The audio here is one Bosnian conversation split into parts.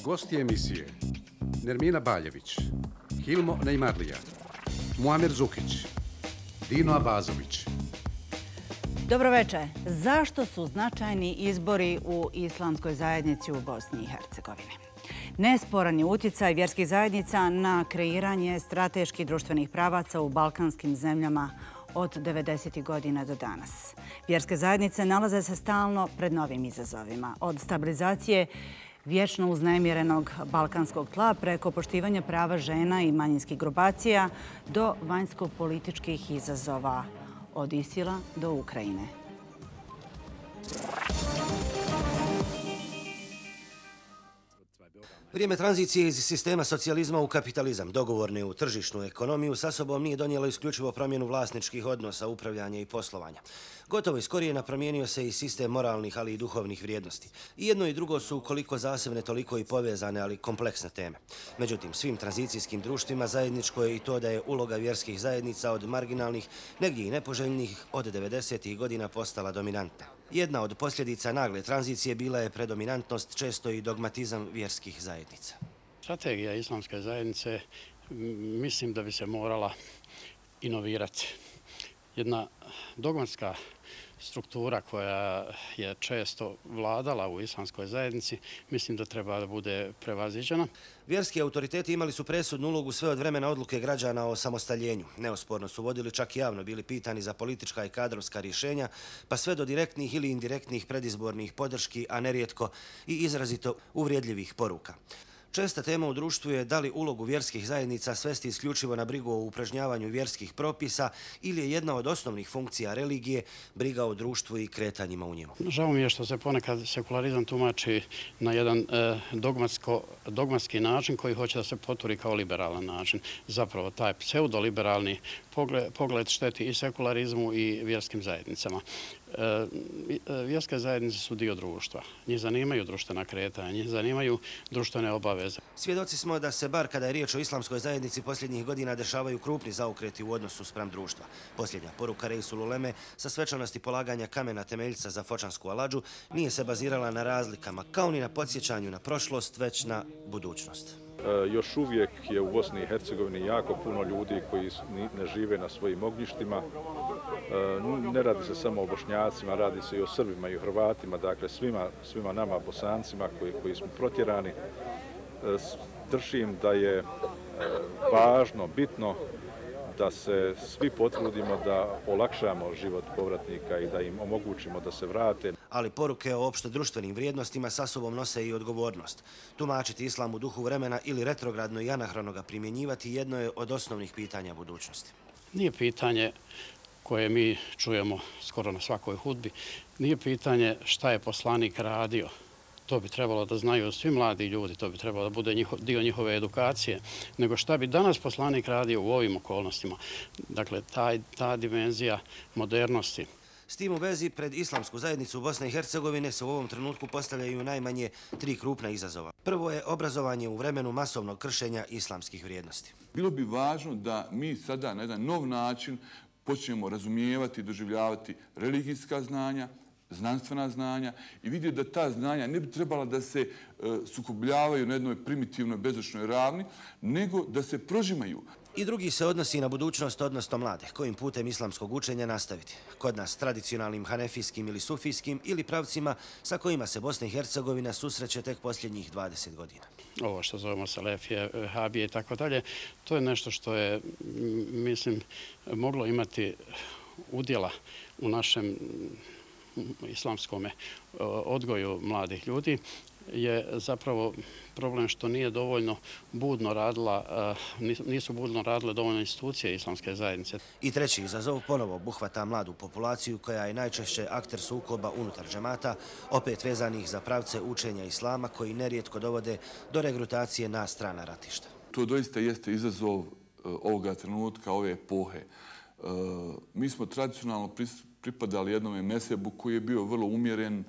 Gosti emisije Nermina Baljević, Hilmo Nejmarlija, Muamer Zukić, Dino Abazović. Dobro večer. Zašto su značajni izbori u islamskoj zajednici u Bosni i Hercegovini? Nesporan je utjecaj vjerskih zajednica na kreiranje strateških društvenih pravaca u balkanskim zemljama od 90. godina do danas. Vjerske zajednice nalaze se stalno pred novim izazovima. Od stabilizacije vječno uznemirenog balkanskog tla preko poštivanja prava žena i manjinskih grupacija do vanjsko-političkih izazova od Isila do Ukrajine. Vrijeme tranzicije iz sistema socijalizma u kapitalizam, dogovorne u tržišnu ekonomiju, sa sobom nije donijelo isključivo promjenu vlasničkih odnosa, upravljanja i poslovanja. Gotovo iskorijena promijenio se i sistem moralnih, ali i duhovnih vrijednosti. I jedno i drugo su koliko zasebne, toliko i povezane, ali kompleksne teme. Međutim, svim tranzicijskim društvima zajedničko je i to da je uloga vjerskih zajednica od marginalnih, negdje i nepoželjnih, od 90. godina postala dominantna. Jedna od posljedica nagle tranzicije bila je predominantnost, često i dogmatizam vjerskih zajednica. Strategija islamske zajednice mislim da bi se morala inovirati. Jedna dogmatska struktura koja je često vladala u islamskoj zajednici, mislim da treba da bude prevaziđena. Vjerski autoriteti imali su presudnu ulogu sve od vremena odluke građana o samostaljenju. Neosporno su vodili, čak javno bili pitani za politička i kadrovska rješenja, pa sve do direktnih ili indirektnih predizbornih podrški, a nerijetko i izrazito uvrijedljivih poruka. Česta tema u društvu je da li ulogu vjerskih zajednica svesti isključivo na brigu o upražnjavanju vjerskih propisa ili je jedna od osnovnih funkcija religije briga o društvu i kretanjima u njemu. Žao mi je što se ponekad sekularizam tumači na jedan dogmatski način koji hoće da se poturi kao liberalan način. Zapravo taj pseudoliberalni pogled šteti i sekularizmu i vjerskim zajednicama. Vjerske zajednice su dio društva. Njih zanimaju društvena kretanja, njih zanimaju društvene obaveze. Svjedoci smo da se, bar kada je riječ o islamskoj zajednici, posljednjih godina dešavaju krupni zaokreti u odnosu spram društva. Posljednja poruka Reisul Uleme sa svečanosti polaganja kamena temeljca za Fočansku aladžu nije se bazirala na razlikama, kao ni na podsjećanju na prošlost, već na budućnost. Još uvijek je u Bosni i Hercegovini jako puno ljudi koji ne žive na svojim ognjištima. Ne radi se samo o Bošnjacima, radi se i o Srbima i o Hrvatima, dakle svima nama Bosancima koji smo protjerani. Držim da je važno, bitno da se svi potrudimo da olakšamo život povratnika i da im omogućimo da se vrate. Ali poruke o opšte društvenim vrijednostima sa sobom nose i odgovornost. Tumačiti islam u duhu vremena ili retrogradno i anahrono ga primjenjivati jedno je od osnovnih pitanja budućnosti. Nije pitanje koje mi čujemo skoro na svakoj hudbi, nije pitanje šta je poslanik radio. To bi trebalo da znaju svi mladi ljudi, to bi trebalo da bude dio njihove edukacije, nego šta bi danas poslanik radio u ovim okolnostima. Dakle, ta dimenzija modernosti. S tim u vezi, pred islamsku zajednicu Bosne i Hercegovine se u ovom trenutku postavljaju najmanje 3 krupna izazova. Prvo je obrazovanje u vremenu masovnog kršenja islamskih vrijednosti. Bilo bi važno da mi sada na jedan nov način počnemo razumijevati i doživljavati religijska znanja, znanstvena znanja i vidjeti da ta znanja ne bi trebala da se sukobljavaju na jednoj primitivnoj bezočnoj ravni, nego da se prožimaju. I drugi se odnosi na budućnost, odnosno mlade, kojim putem islamskog učenja nastaviti. Kod nas tradicionalnim hanefijskim ili sufijskim ili pravcima sa kojima se Bosna i Hercegovina susreće tek posljednjih 20 godina. Ovo što zovemo Selefije, Habije i tako dalje, to je nešto što je, mislim, moglo imati udjela u našem islamskom odgoju mladih ljudi, je zapravo problem što nije dovoljno budno radila, nisu budno radile dovoljno institucije islamske zajednice. I treći izazov ponovo obuhvata mladu populaciju koja je najčešće akter sukoba unutar džemata, opet vezanih za pravce učenja islama koji nerijetko dovode do regrutacije na strana ratišta. To doista jeste izazov ovoga trenutka, ove epohe. Mi smo tradicionalno pripadali jednom mesebu koji je bio vrlo umjeren,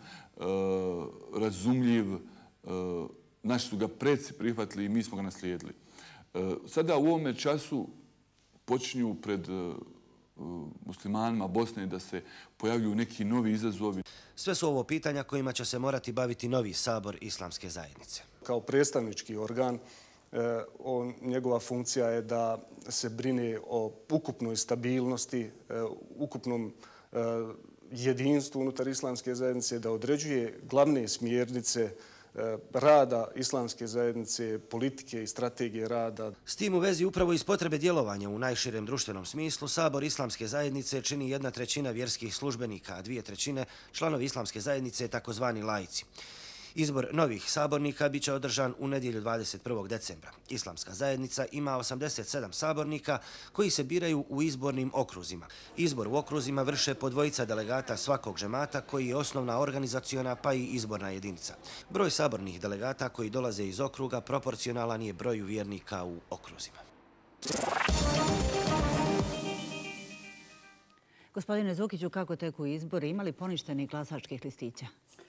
razumljiv. Naši su ga preci prihvatili i mi smo ga naslijedili. Sada u ovome času počinju pred muslimanima Bosne da se pojavljuju neki novi izazovi. Sve su ovo pitanja kojima će se morati baviti novi sabor islamske zajednice. Kao predstavnički organ, njegova funkcija je da se brine o ukupnoj stabilnosti, ukupnom jedinstvu unutar islamske zajednice, da određuje glavne smjernice rada islamske zajednice, politike i strategije rada. S tim u vezi upravo iz potrebe djelovanja u najširem društvenom smislu, Sabor islamske zajednice čini 1/3 vjerskih službenika, a 2/3 članovi islamske zajednice, takozvani laici. Izbor novih sabornika biće održan u nedjelju 21. decembra. Islamska zajednica ima 87 sabornika koji se biraju u izbornim okruzima. Izbor u okruzima vrše po 2 delegata svakog džemata koji je osnovna organizaciona pa i izborna jedinica. Broj sabornih delegata koji dolaze iz okruga proporcionalan je broju vjernika u okruzima. Gospodine Zukiću, kako teku izbori? Ima li poništenih glasačkih listića?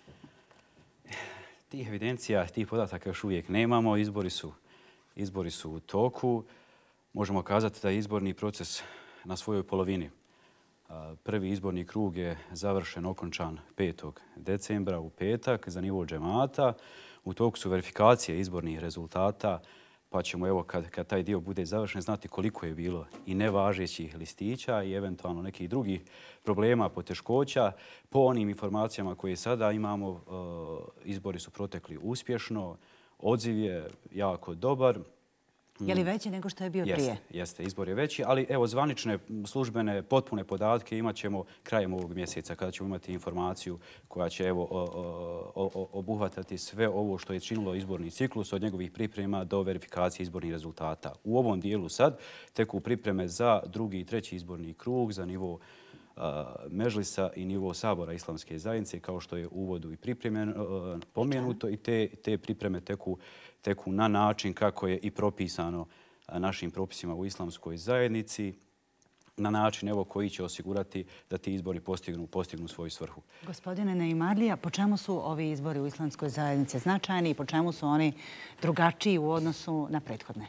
Tih evidencija, tih podataka još uvijek nemamo. Izbori su u toku. Možemo kazati da je izborni proces na svojoj polovini. Prvi izborni krug je završen, okončan 5. decembra u petak za nivo džemata. U toku su verifikacije izbornih rezultata, pa ćemo evo kad taj dio bude završen znati koliko je bilo i nevažećih listića i eventualno nekih drugih problema, poteškoća. Po onim informacijama koje sada imamo, izbori su protekli uspješno, odziv je jako dobar. Je li veći nego što je bio prije? Jeste, izbor je veći, ali evo zvanične, službene, potpune podatke imat ćemo krajem ovog mjeseca kada ćemo imati informaciju koja će obuhvatati sve ovo što je činilo izborni ciklus od njegovih priprema do verifikacije izbornih rezultata. U ovom dijelu sad teku pripreme za 2. i 3. izborni krug, za nivo Mežlisa i nivo Sabora islamske zajednice, kao što je u uvodu i pomenuto, i te pripreme teku na način kako je i propisano našim propisima u islamskoj zajednici, na način koji će osigurati da ti izbori postignu svoju svrhu. Gospodine Neimarlija, po čemu su ovi izbori u islamskoj zajednici značajni i po čemu su oni drugačiji u odnosu na prethodne?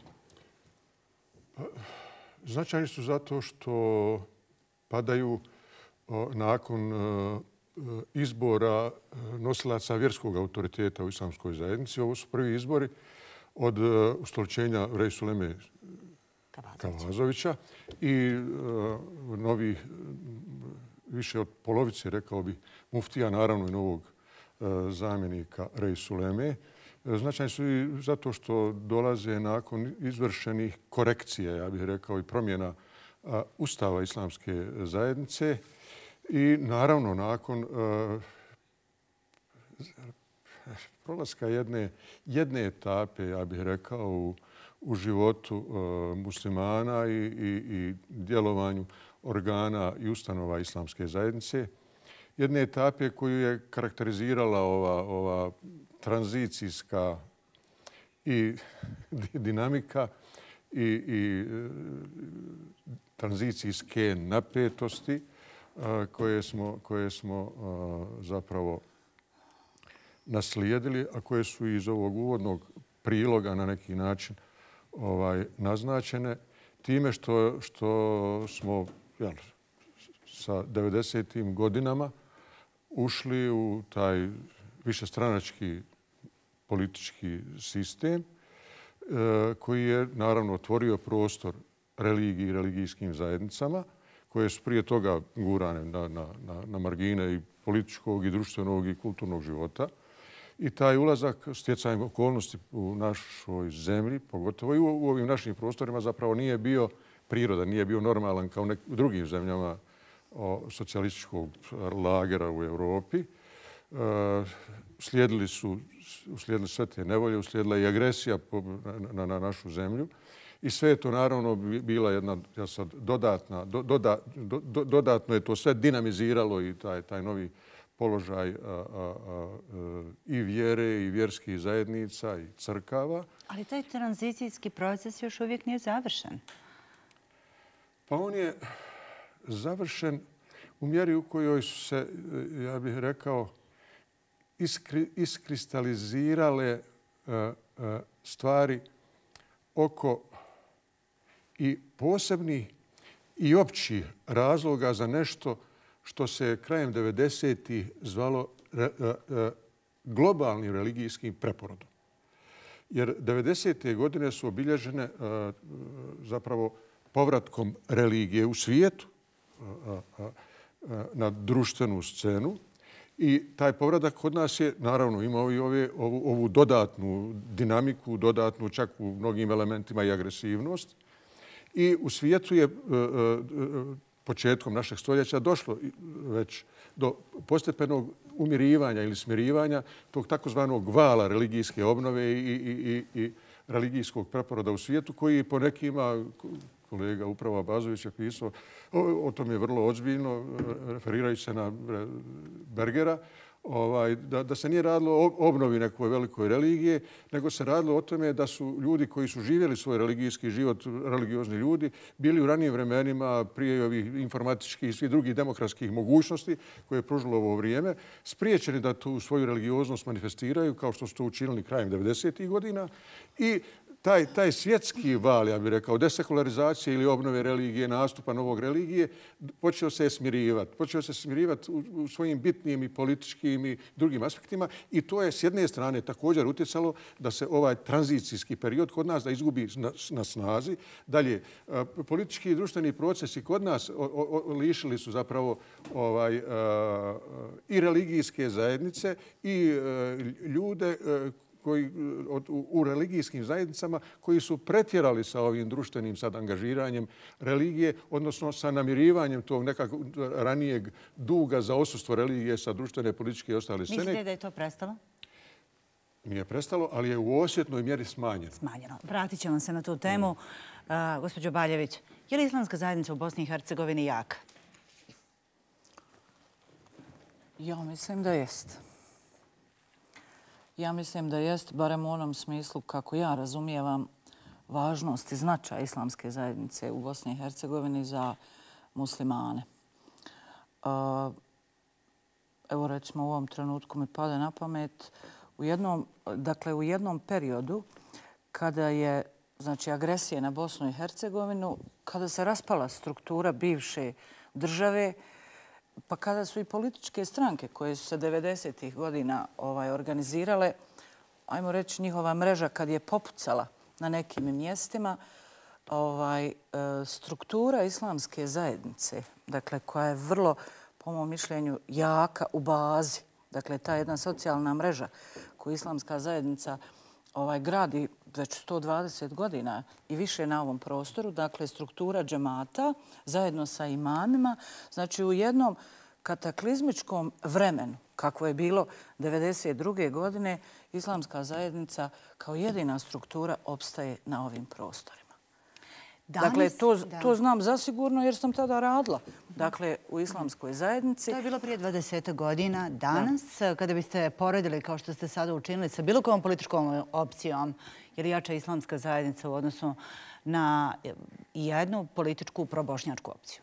Značajni su zato što padaju nakon izbora nosilaca vjerskog autoriteta u islamskoj zajednici. Ovo su prvi izbori od ustoličenja Reisul Uleme Kavazovića i novih, više od polovice, rekao bih, muftija, naravno i novog zamjenika Reisul Uleme. Značajni su i zato što dolaze nakon izvršenih korekcija, ja bih rekao, i promjena Ustava islamske zajednice i naravno nakon prolaska jedne etape, ja bih rekao, u životu muslimana i djelovanju organa i ustanova islamske zajednice. Jedne etape koju je karakterizirala ova tranzicijska i dinamika i tranzicijske napetosti koje smo zapravo naslijedili, a koje su iz ovog uvodnog priloga na neki način naznačene time što smo sa 90. godinama ušli u taj višestranački politički sistem koji je naravno otvorio prostor religiji i religijskim zajednicama koje su prije toga gurane na margine i političkog i društvenog i kulturnog života. I taj ulazak stjecajem okolnosti u našoj zemlji, pogotovo i u ovim našim prostorima, zapravo nije bio prirodan, nije bio normalan kao u drugim zemljama socijalističkog lagera u Europi. Uslijedili sve te nevolje, uslijedila i agresija na našu zemlju. I sve je to naravno bila jedna dodatno je to sve dinamiziralo i taj novi položaj i vjere i vjerskih zajednica i crkava. Ali taj tranzicijski proces još uvijek nije završen. Pa on je završen u mjeri u kojoj su se, ja bih rekao, iskristalizirale stvari oko i posebnih i općih razloga za nešto što se krajem 90-ih zvalo globalnim religijskim preporodom. Jer 90. godine su obilježene zapravo povratkom religije u svijetu na društvenu scenu. I taj povratak kod nas je, naravno, imao i ovu dodatnu dinamiku, dodatnu čak u mnogim elementima i agresivnost. I u svijetu je početkom našeg stoljeća došlo već do postepenog umirivanja ili smirivanja tog takozvanog vala religijske obnove i religijskog preporoda u svijetu koji po nekima, kolega upravo Abazović je pisao, o tom je vrlo ozbiljno, referirajući se na Bergera, da se nije radilo o obnovi nekoj velikoj religije, nego se radilo o tome da su ljudi koji su živjeli svoj religijski život, religiozni ljudi, bili u ranijim vremenima prije ovih informatičkih i svih drugih demokratskih mogućnosti koje je pružilo ovo vrijeme, spriječeni da tu svoju religioznost manifestiraju kao što su to učinili krajem 90. godina i taj svjetski val, ja bih rekao, desekularizacije ili obnove religije, nastupa novog religije, počeo se smirivati. Počeo se smirivati u svojim bitnim i političkim i drugim aspektima i to je s jedne strane također utjecalo da se ovaj tranzicijski period kod nas da izgubi na snazi. Dalje, politički i društveni procesi kod nas lišili su zapravo i religijske zajednice i ljude koji u religijskim zajednicama koji su pretjerali sa ovim društvenim sad angažiranjem religije, odnosno sa namirivanjem tog nekakvog ranijeg duga za odsustvo religije sa društvene, političke i ostale scene. Mislite da je to prestalo? Nije prestalo, ali je u osjetnoj mjeri smanjeno. Smanjeno. Vratit ćemo se na tu temu. Gospođo Baljević, je li islamska zajednica u Bosni i Hercegovini jaka? Ja mislim da jest. Ja mislim da jest, barem u onom smislu kako ja razumijevam važnost i značaj islamske zajednice u Bosni i Hercegovini za muslimane. Evo recimo u ovom trenutku mi pada na pamet u jednom periodu kada je agresija na Bosnu i Hercegovinu, kada se raspala struktura bivše države, pa kada su i političke stranke koje su se 90. godina organizirale, ajmo reći njihova mreža kad je popucala na nekim mjestima, struktura islamske zajednice, dakle koja je vrlo, po mom mišljenju, jaka u bazi, dakle ta jedna socijalna mreža koju islamska zajednica gradi već 120 godina i više na ovom prostoru, dakle struktura džemata zajedno sa imamima, znači u jednom kataklizmičkom vremenu, kako je bilo 92. godine, islamska zajednica kao jedina struktura opstaje na ovim prostorima. Dakle, to znam zasigurno jer sam tada radila. Dakle, u islamskoj zajednici. To je bilo prije 20 godina. Danas, kada biste poredili, kao što ste sada učinili, sa bilo kojom političkom opcijom, je li jača islamska zajednica u odnosu na jednu političku probošnjačku opciju?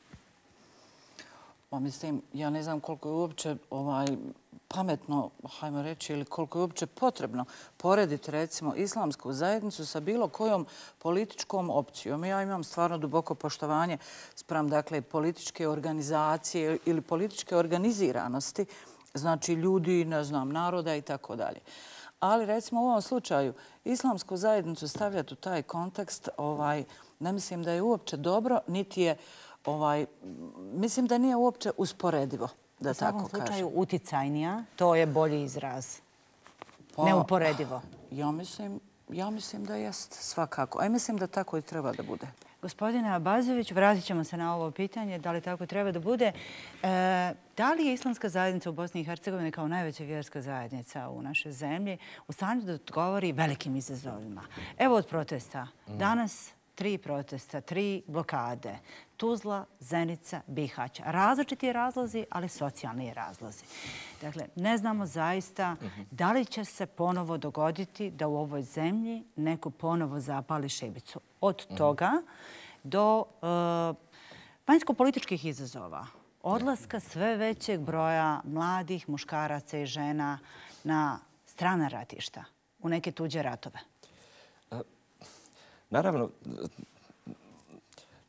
Mislim, ja ne znam koliko je uopće pametno, hajmo reći, ili koliko je uopće potrebno porediti, recimo, islamsku zajednicu sa bilo kojom političkom opcijom. Ja imam stvarno duboko poštovanje spram, dakle, političke organizacije ili političke organiziranosti, znači ljudi, ne znam, naroda i tako dalje. Ali, recimo, u ovom slučaju, islamsku zajednicu stavljati u taj kontekst, ne mislim da je uopće dobro, niti je mislim da nije uopće usporedivo, da tako kažem. U svakom slučaju uticajnija, to je bolji izraz. Neuporedivo. Ja mislim da jest svakako. A mislim da tako i treba da bude. Gospodine Abazović, vratit ćemo se na ovo pitanje, da li tako treba da bude. Da li je islamska zajednica u Bosni i Hercegovini kao najveća vjerska zajednica u našoj zemlji u stanju da odgovori velikim izazovima? Evo od protesta. Danas 3 protesta, 3 blokade. Tuzla, Zenica, Bihać. Različiti razlozi, ali socijalni razlozi. Dakle, ne znamo zaista da li će se ponovo dogoditi da u ovoj zemlji neko ponovo zapali šibicu. Od toga do vanjsko-političkih izazova. Odlaska sve većeg broja mladih muškaraca i žena na strana ratišta, u neke tuđe ratove. Naravno,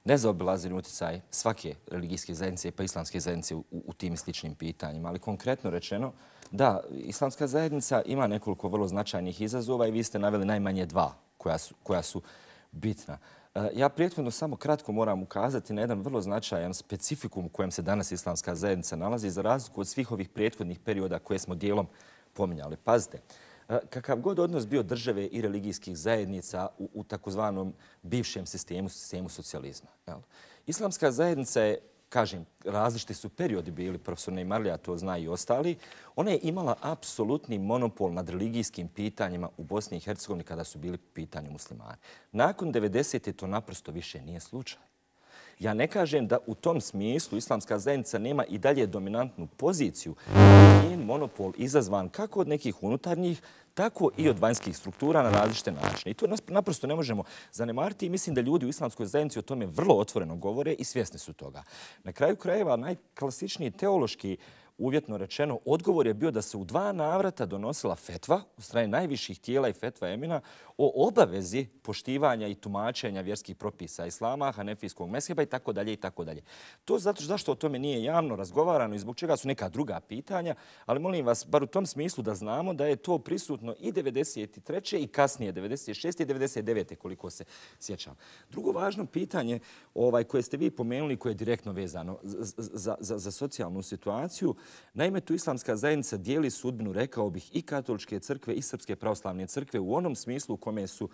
nezaobilazan utjecaj svake religijske zajednice pa islamske zajednice u tim sličnim pitanjima. Ali konkretno rečeno, da, islamska zajednica ima nekoliko vrlo značajnih izazova i vi ste naveli najmanje dva koja su bitna. Ja prethodno samo kratko moram ukazati na jedan vrlo značajan specifikum u kojem se danas islamska zajednica nalazi za razliku od svih ovih prethodnih perioda koje smo dijelom pominjali. Pazite, kakav god odnos bio države i religijskih zajednica u takozvanom bivšem sistemu socijalizma. Islamska zajednica je, kažem, različiti su periodi bili, profesor Neymarlija to zna i ostali, ona je imala apsolutni monopol nad religijskim pitanjima u Bosni i Hercegovini kada su bili pitanju muslimani. Nakon 90. to naprosto više nije slučaj. Ja ne kažem da u tom smislu islamska zajednica nema i dalje dominantnu poziciju. Njen monopol izazvan kako od nekih unutarnjih, tako i od vanjskih struktura na različite načine. I to naprosto ne možemo zanemariti i mislim da ljudi u islamskoj zajednici o tome vrlo otvoreno govore i svjesni su toga. Na kraju krajeva najklasičniji teološki, uvjetno rečeno, odgovor je bio da se u 2 navrata donosila fetva od strane najviših tijela i fetva emina o obavezi poštivanja i tumačenja vjerskih propisa islama, hanefijskog mezheba i tako dalje i tako dalje. To zašto o tome nije javno razgovarano i zbog čega su neka druga pitanja, ali molim vas, bar u tom smislu da znamo da je to prisutno i 93. i kasnije 96. i 99. koliko se sjećam. Drugo važno pitanje koje ste vi pomenuli, koje je direktno vezano za socijalnu situaciju, naime, tu islamska zajednica dijeli sudbinu, rekao bih, i katoličke crkve i srpske pravoslavne crkve u onom smislu u kome su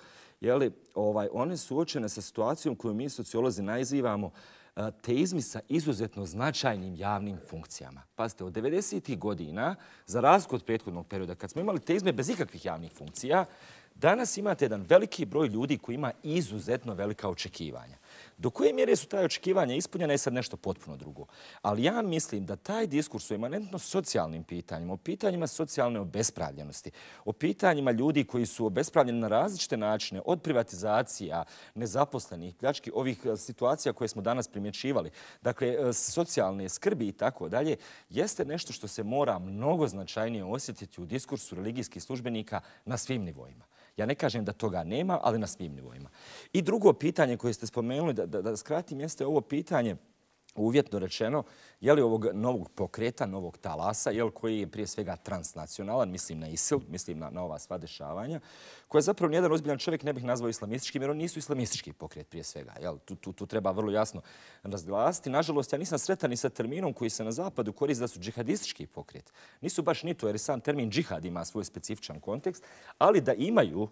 one suočene sa situacijom koju mi sociolozi nazivamo teizmi sa izuzetno značajnim javnim funkcijama. Pazite, od 90. godina, za razliku od prethodnog perioda, kad smo imali teizme bez ikakvih javnih funkcija, danas imate jedan veliki broj ljudi koji ima izuzetno velika očekivanja. Do koje mjere su taj očekivanja ispunjena je sad nešto potpuno drugo. Ali ja mislim da taj diskurs o imanentno socijalnim pitanjima, o pitanjima socijalne obespravljenosti, o pitanjima ljudi koji su obespravljeni na različite načine, od privatizacija, nezaposlenih, pljački, ovih situacija koje smo danas primjećivali, dakle, socijalne skrbi i tako dalje, jeste nešto što se mora mnogo značajnije osjetiti u diskursu religijskih službenika na svim nivoima. Ja ne kažem da toga nema, ali na svim nivoima. I drugo pitanje koje ste spomenuli, da skratim, jeste ovo pitanje, uvjetno rečeno, je li ovog novog pokreta, novog talasa, koji je prije svega transnacionalan, mislim na ISIL, mislim na ova sva dešavanja, koje zapravo nijedan ozbiljan čovjek ne bih nazvao islamističkim, jer oni nisu islamistički pokret prije svega. Tu treba vrlo jasno razglasiti. Nažalost, ja nisam sretan ni sa terminom koji se na zapadu koristi da su džihadistički pokret. Nisu baš ni to, jer sam termin džihad ima svoj specifičan kontekst, ali da imaju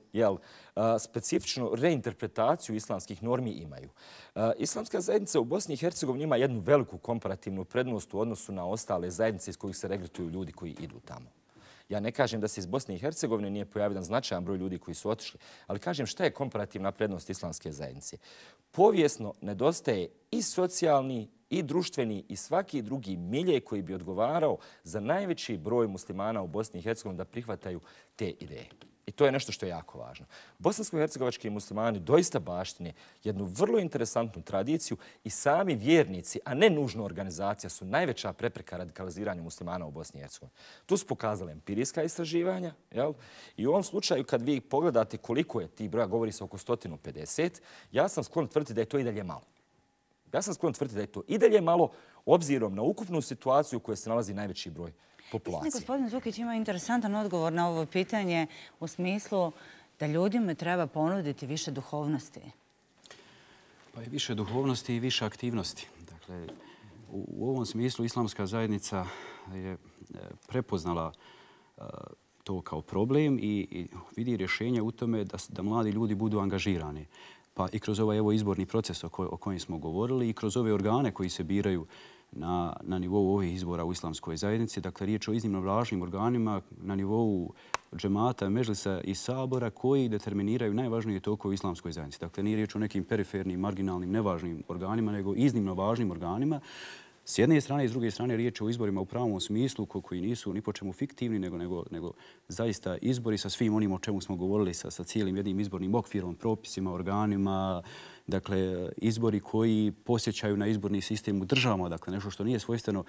specifičnu reinterpretaciju islamskih normi imaju. Islamska zajednica u Bosni i Hercegovini ima jednu veliku komparativnu prednost u odnosu na ostale zajednice iz kojih se regrutuju ljudi koji idu tamo. Ja ne kažem da se iz Bosne i Hercegovine nije pojavio jedan značajan broj ljudi koji su otišli, ali kažem šta je komparativna prednost islamske zajednice. Povijesno nedostaje i socijalni, i društveni, i svaki drugi milje koji bi odgovarao za najveći broj muslimana u Bosni i Hercegovini da prihvataju te ideje. I to je nešto što je jako važno. Bosansko-hercegovački muslimani doista baštine jednu vrlo interesantnu tradiciju i sami vjernici, a ne nužno organizacija, su najveća prepreka radikaliziranju muslimana u Bosni i Hercegovini. Tu su pokazale empirijska istraživanja. I u ovom slučaju, kad vi pogledate koliko je tih broja, govori se oko 150, ja sam sklon tvrditi da je to i dalje malo. Ja sam sklon tvrditi da je to i dalje malo, obzirom na ukupnu situaciju u kojoj se nalazi najveći broj populacije. Gospodin Zukić ima interesantan odgovor na ovo pitanje u smislu da ljudima treba ponuditi više duhovnosti. Pa i više duhovnosti i više aktivnosti. Dakle, u ovom smislu islamska zajednica je prepoznala to kao problem i vidi rješenje u tome da mladi ljudi budu angažirani. Pa i kroz ovaj izborni proces o kojem smo govorili i kroz ove organe koji se biraju na nivou ovih izbora u islamskoj zajednici. Dakle, riječ o iznimno važnim organima na nivou džemata, medžlisa i sabora koji determiniraju najvažnije tokove u islamskoj zajednici. Dakle, nije riječ o nekim perifernim, marginalnim, nevažnim organima, nego iznimno važnim organima. S jedne strane i s druge strane riječ je o izborima u pravom smislu koji nisu ni po čemu fiktivni, nego zaista izbori sa svim onim o čemu smo govorili, sa cijelim jednim izbornim okvirom, propisima, organima, dakle, izbori koji posjećaju na izborni sistem u državama, dakle, nešto što nije svojstveno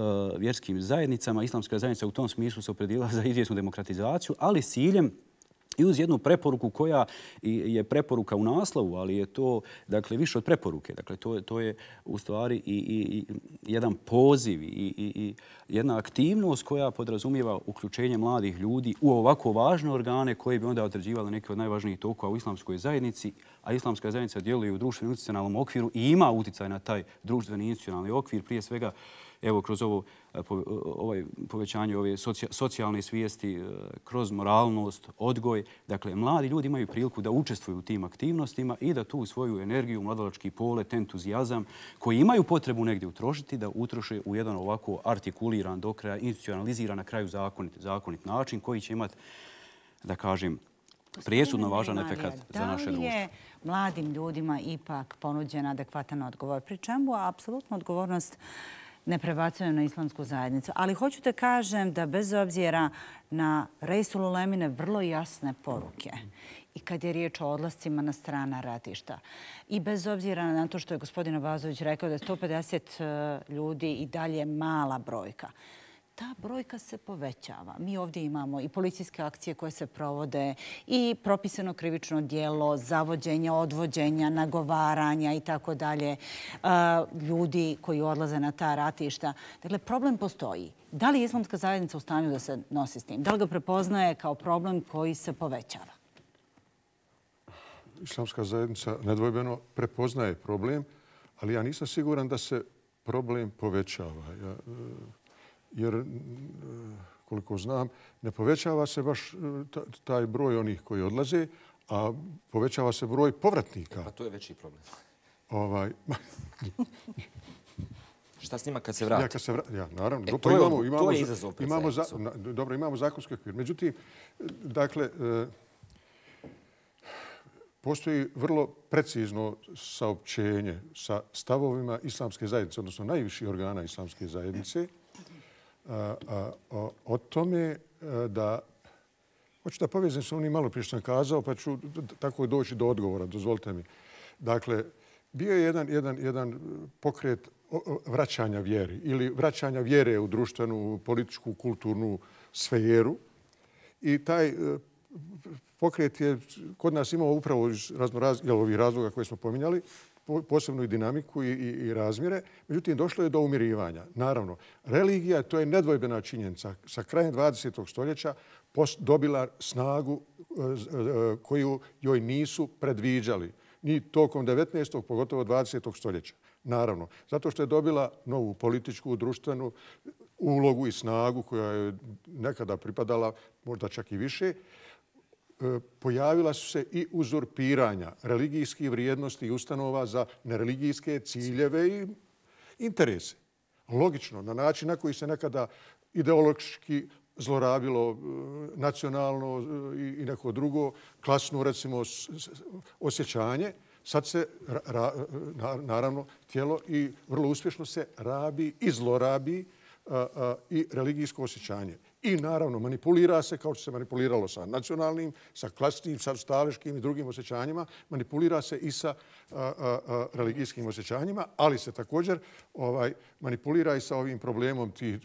vjerskim zajednicama. Islamska zajednica u tom smislu se opredijelila za izvjesnu demokratizaciju, ali s ciljem i uz jednu preporuku koja je preporuka u naslovu, ali je to dakle, više od preporuke. Dakle, to je u stvari i jedan poziv i jedna aktivnost koja podrazumijeva uključenje mladih ljudi u ovako važne organe koje bi onda određivali neke od najvažnijih tokova u islamskoj zajednici, a islamska zajednica djeluje u društvenom institucionalnom okviru i ima utjecaj na taj društveni institucionalni okvir, prije svega evo kroz povećanje ove socijalne svijesti, kroz moralnost, odgoj. Dakle, mladi ljudi imaju priliku da učestvuju u tim aktivnostima i da tu svoju energiju, mladalački polet, entuzijazam, koji imaju potrebu negdje utrošiti, da utroše u jedan ovako artikuliran, do kraja institucionaliziran, na kraju zakonit način koji će imati, da kažem, presudno važan efekat za naše društvo. Da li je mladim ljudima ipak ponuđen adekvatan odgovor? Pri čemu apsolutno odgovornost ne prebacuju na islamsku zajednicu. Ali hoću da kažem da bez obzira na Reisul Ulemine vrlo jasne poruke i kad je riječ o odlascima na strana ratišta i bez obzira na to što je gospodin Abazović rekao da je 150 ljudi i dalje mala brojka, ta brojka se povećava. Mi ovdje imamo i policijske akcije koje se provode i propisano krivično djelo, zavođenja, odvođenja, nagovaranja i tako dalje, ljudi koji odlaze na ta ratišta. Dakle, problem postoji. Da li je islamska zajednica u stanju da se nosi s tim? Da li ga prepoznaje kao problem koji se povećava? Islamska zajednica nedvojbeno prepoznaje problem, ali ja nisam siguran da se problem povećava. Jer, koliko znam, ne povećava se baš taj broj onih koji odlaze, a povećava se broj povratnika. Pa to je veći problem. Šta s njima kad se vrati? Ja, naravno. To je izazov pred zajednicom. Dobro, imamo zakonski okvir. Međutim, dakle, postoji vrlo precizno saopćenje sa stavovima islamske zajednice, odnosno najviših organa islamske zajednice, o tome da, hoću da povezam s onim malo prije što sam kazao, pa ću tako doći do odgovora, dozvolite mi. Dakle, bio je jedan pokret vraćanja vjeri ili vraćanja vjere u društvenu, političku, kulturnu sferu i taj pokret je kod nas imao upravo iz ovih razloga koje smo pominjali, posebnu i dinamiku i razmjere. Međutim, došlo je do umirivanja. Naravno, religija, to je nedvojbena činjenica, sa krajem 20. stoljeća dobila snagu koju joj nisu predviđali. Ni tokom 19. pogotovo 20. stoljeća. Naravno, zato što je dobila novu političku, društvenu ulogu i snagu koja je nekada pripadala, možda čak i više, pojavila su se i uzurpiranja religijskih vrijednosti i ustanova za nereligijske ciljeve i interese. Logično, na način na koji se nekada ideološki zlorabilo nacionalno i neko drugo, klasno, recimo, osjećanje, sad se, naravno, tijelo i vrlo uspješno se rabi i zlorabi i religijsko osjećanje. I naravno manipulira se kao što se manipuliralo sa nacionalnim, sa klasnim, sa staleškim i drugim osjećanjima. Manipulira se i sa religijskim osjećanjima, ali se također manipulira i sa ovim problemom tih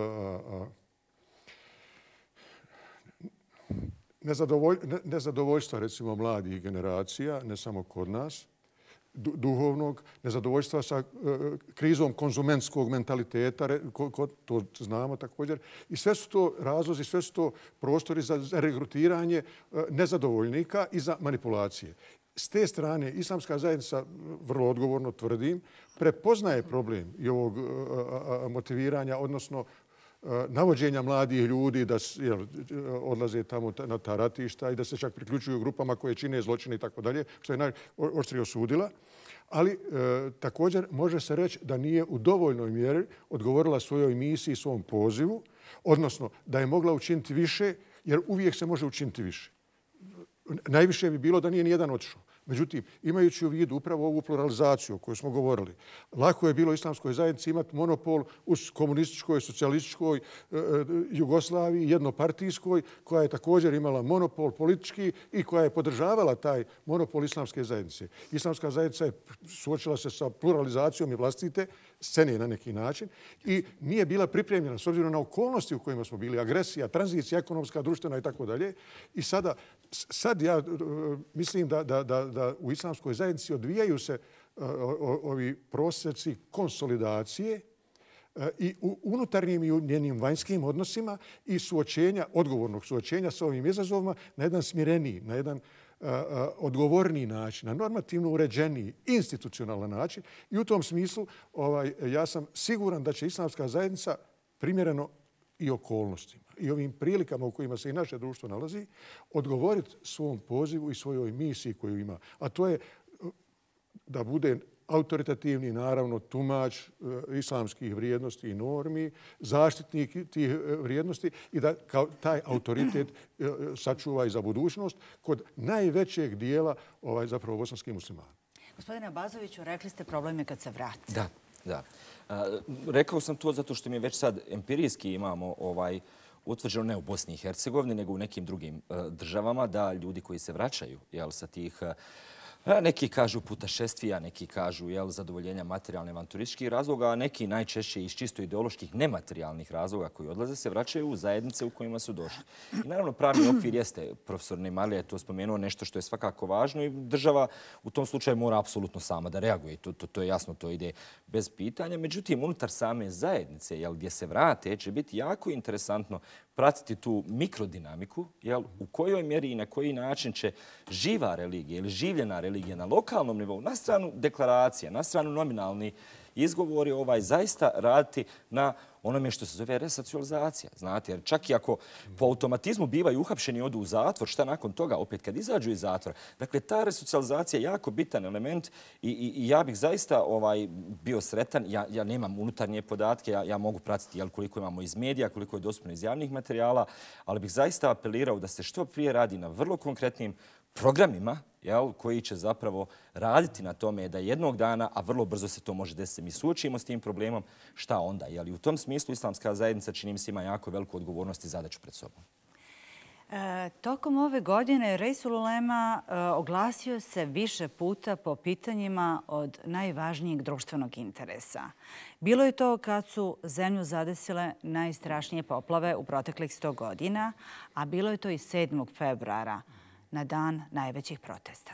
nezadovoljstva, recimo, mladih generacija, ne samo kod nas, duhovnog, nezadovoljstva sa krizom konzumentskog mentaliteta, to znamo također. I sve su to razlozi, sve su to prostori za regrutiranje nezadovoljnika i za manipulacije. S te strane, islamska zajednica, vrlo odgovorno tvrdim, prepoznaje problem i ovog motiviranja, odnosno navođenja mladih ljudi da odlaze tamo na ta ratišta i da se čak priključuju grupama koje čine zločine i tako dalje, što je najoštrije osudila. Ali također može se reći da nije u dovoljnoj mjeri odgovorila svojoj misiji, svom pozivu, odnosno da je mogla učiniti više, jer uvijek se može učiniti više. Najviše bi bilo da nije nijedan otišao. Međutim, imajući u vidu upravo ovu pluralizaciju o kojoj smo govorili, lako je bilo islamskoj zajednici imati monopol u komunističkoj, socijalističkoj Jugoslaviji, jednopartijskoj, koja je također imala monopol politički i koja je podržavala taj monopol islamske zajednice. Islamska zajednica je suočila se sa pluralizacijom i vlastite scene na neki način i nije bila pripremljena s obzirom na okolnosti u kojima smo bili, agresija, tranzicija ekonomska, društvena i tako dalje. I sad ja mislim da u islamskoj zajednici odvijaju se ovi procesi konsolidacije i u unutarnjim i u njenim vanjskim odnosima i odgovornog suočenja sa ovim izazovima na jedan smireniji, na jedan odgovorniji način, na normativno uređeniji, institucionalan način. I u tom smislu ja sam siguran da će islamska zajednica primjereno i okolnostima i ovim prilikama u kojima se i naše društvo nalazi odgovoriti svom pozivu i svojoj misiji koju ima. A to je da bude autoritativni, naravno, tumač islamskih vrijednosti i normi, zaštitnik tih vrijednosti i da kao taj autoritet sačuva i za budućnost kod najvećeg dijela zapravo bosanskih muslimana. Gospodine Abazoviću, rekli ste problem je kad se vrati. Da. Rekao sam to zato što mi već sad empirijski imamo utvrđeno ne u Bosni i Hercegovini, nego u nekim drugim državama, da ljudi koji se vraćaju sa tih neki kažu putašestvija, neki kažu zadovoljenja materijalne avanturističkih razloga, a neki najčešće iz čisto ideoloških nematerijalnih razloga koji odlaze se vraćaju u zajednice u kojima su došli. I naravno pravni okvir jeste, profesor Neymarlija je to spomenuo, nešto što je svakako važno i država u tom slučaju mora apsolutno sama da reaguje. To je jasno, to ide bez pitanja. Međutim, unutar same zajednice gdje se vrate će biti jako interesantno pratiti tu mikrodinamiku, u kojoj mjeri i na koji način će živa religija ili življena religija na lokalnom nivou, na stranu deklaracija, na stranu nominalni izgovori, zaista raditi na onome što se zove resocijalizacija. Znate, jer čak i ako po automatizmu bivaju uhapšeni i odu u zatvor, šta nakon toga, opet kad izađu iz zatvora? Dakle, ta resocijalizacija je jako bitan element i ja bih zaista bio sretan. Ja nemam unutarnje podatke, ja mogu pratiti koliko imamo iz medija, koliko je dostupno iz javnih materijala, ali bih zaista apelirao da se što prije radi na vrlo konkretnim programima koji će zapravo raditi na tome da jednog dana, a vrlo brzo se to može desiti, mi suočimo s tim problemom, šta onda? I u tom smislu islamska zajednica, čini mi se, ima jako veliku odgovornost i zadaću pred sobom. Tokom ove godine Reisul Ulema oglasio se više puta po pitanjima od najvažnijeg društvenog interesa. Bilo je to kad su zemlju zadesile najstrašnije poplave u proteklih 100 godina, a bilo je to i 7. februara, na dan najvećih protesta.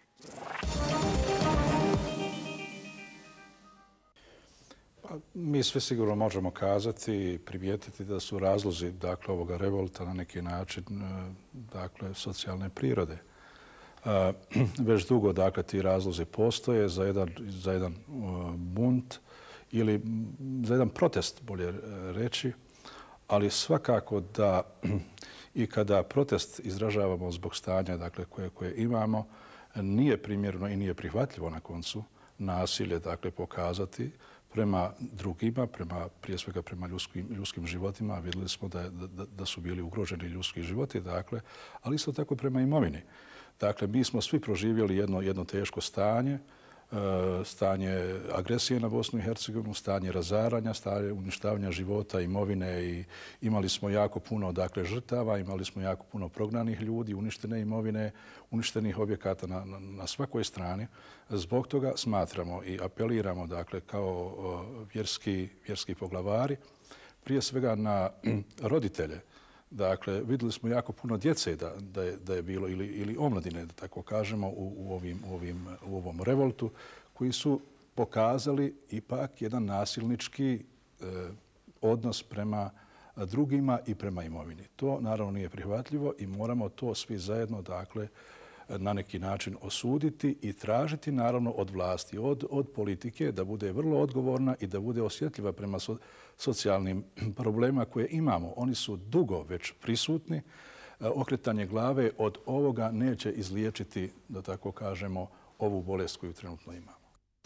Mi sve sigurno možemo kazati i primijetiti da su razlozi ovoga revolta na neki način socijalne prirode. Već dugo ti razlozi postoje za jedan bunt ili za jedan protest, bolje reći, ali svakako da i kada protest izražavamo zbog stanja koje imamo, nije primjerno i nije prihvatljivo na koncu nasilje pokazati prema drugima, prije svega prema ljudskim životima. Vidjeli smo da su bili ugroženi ljudski životi, ali isto tako prema imovini. Mi smo svi proživjeli jedno teško stanje, stanje agresije na Bosnu i Hercegovinu, stanje razaranja, stanje uništavanja života, imovine i imali smo jako puno žrtava, imali smo jako puno prognanih ljudi, uništene imovine, uništenih objekata na svakoj strani. Zbog toga smatramo i apeliramo kao vjerski poglavari prije svega na roditelje. Vidjeli smo jako puno djece da je bilo ili omladine, da tako kažemo, u ovom revoltu, koji su pokazali ipak jedan nasilnički odnos prema drugima i prema imovini. To naravno nije prihvatljivo i moramo to svi zajedno na neki način osuditi i tražiti naravno od vlasti, od politike da bude vrlo odgovorna i da bude osjetljiva prema socijalnim problemima koje imamo. Oni su dugo već prisutni. Okretanje glave od ovoga neće izliječiti, da tako kažemo, ovu bolest koju trenutno imamo.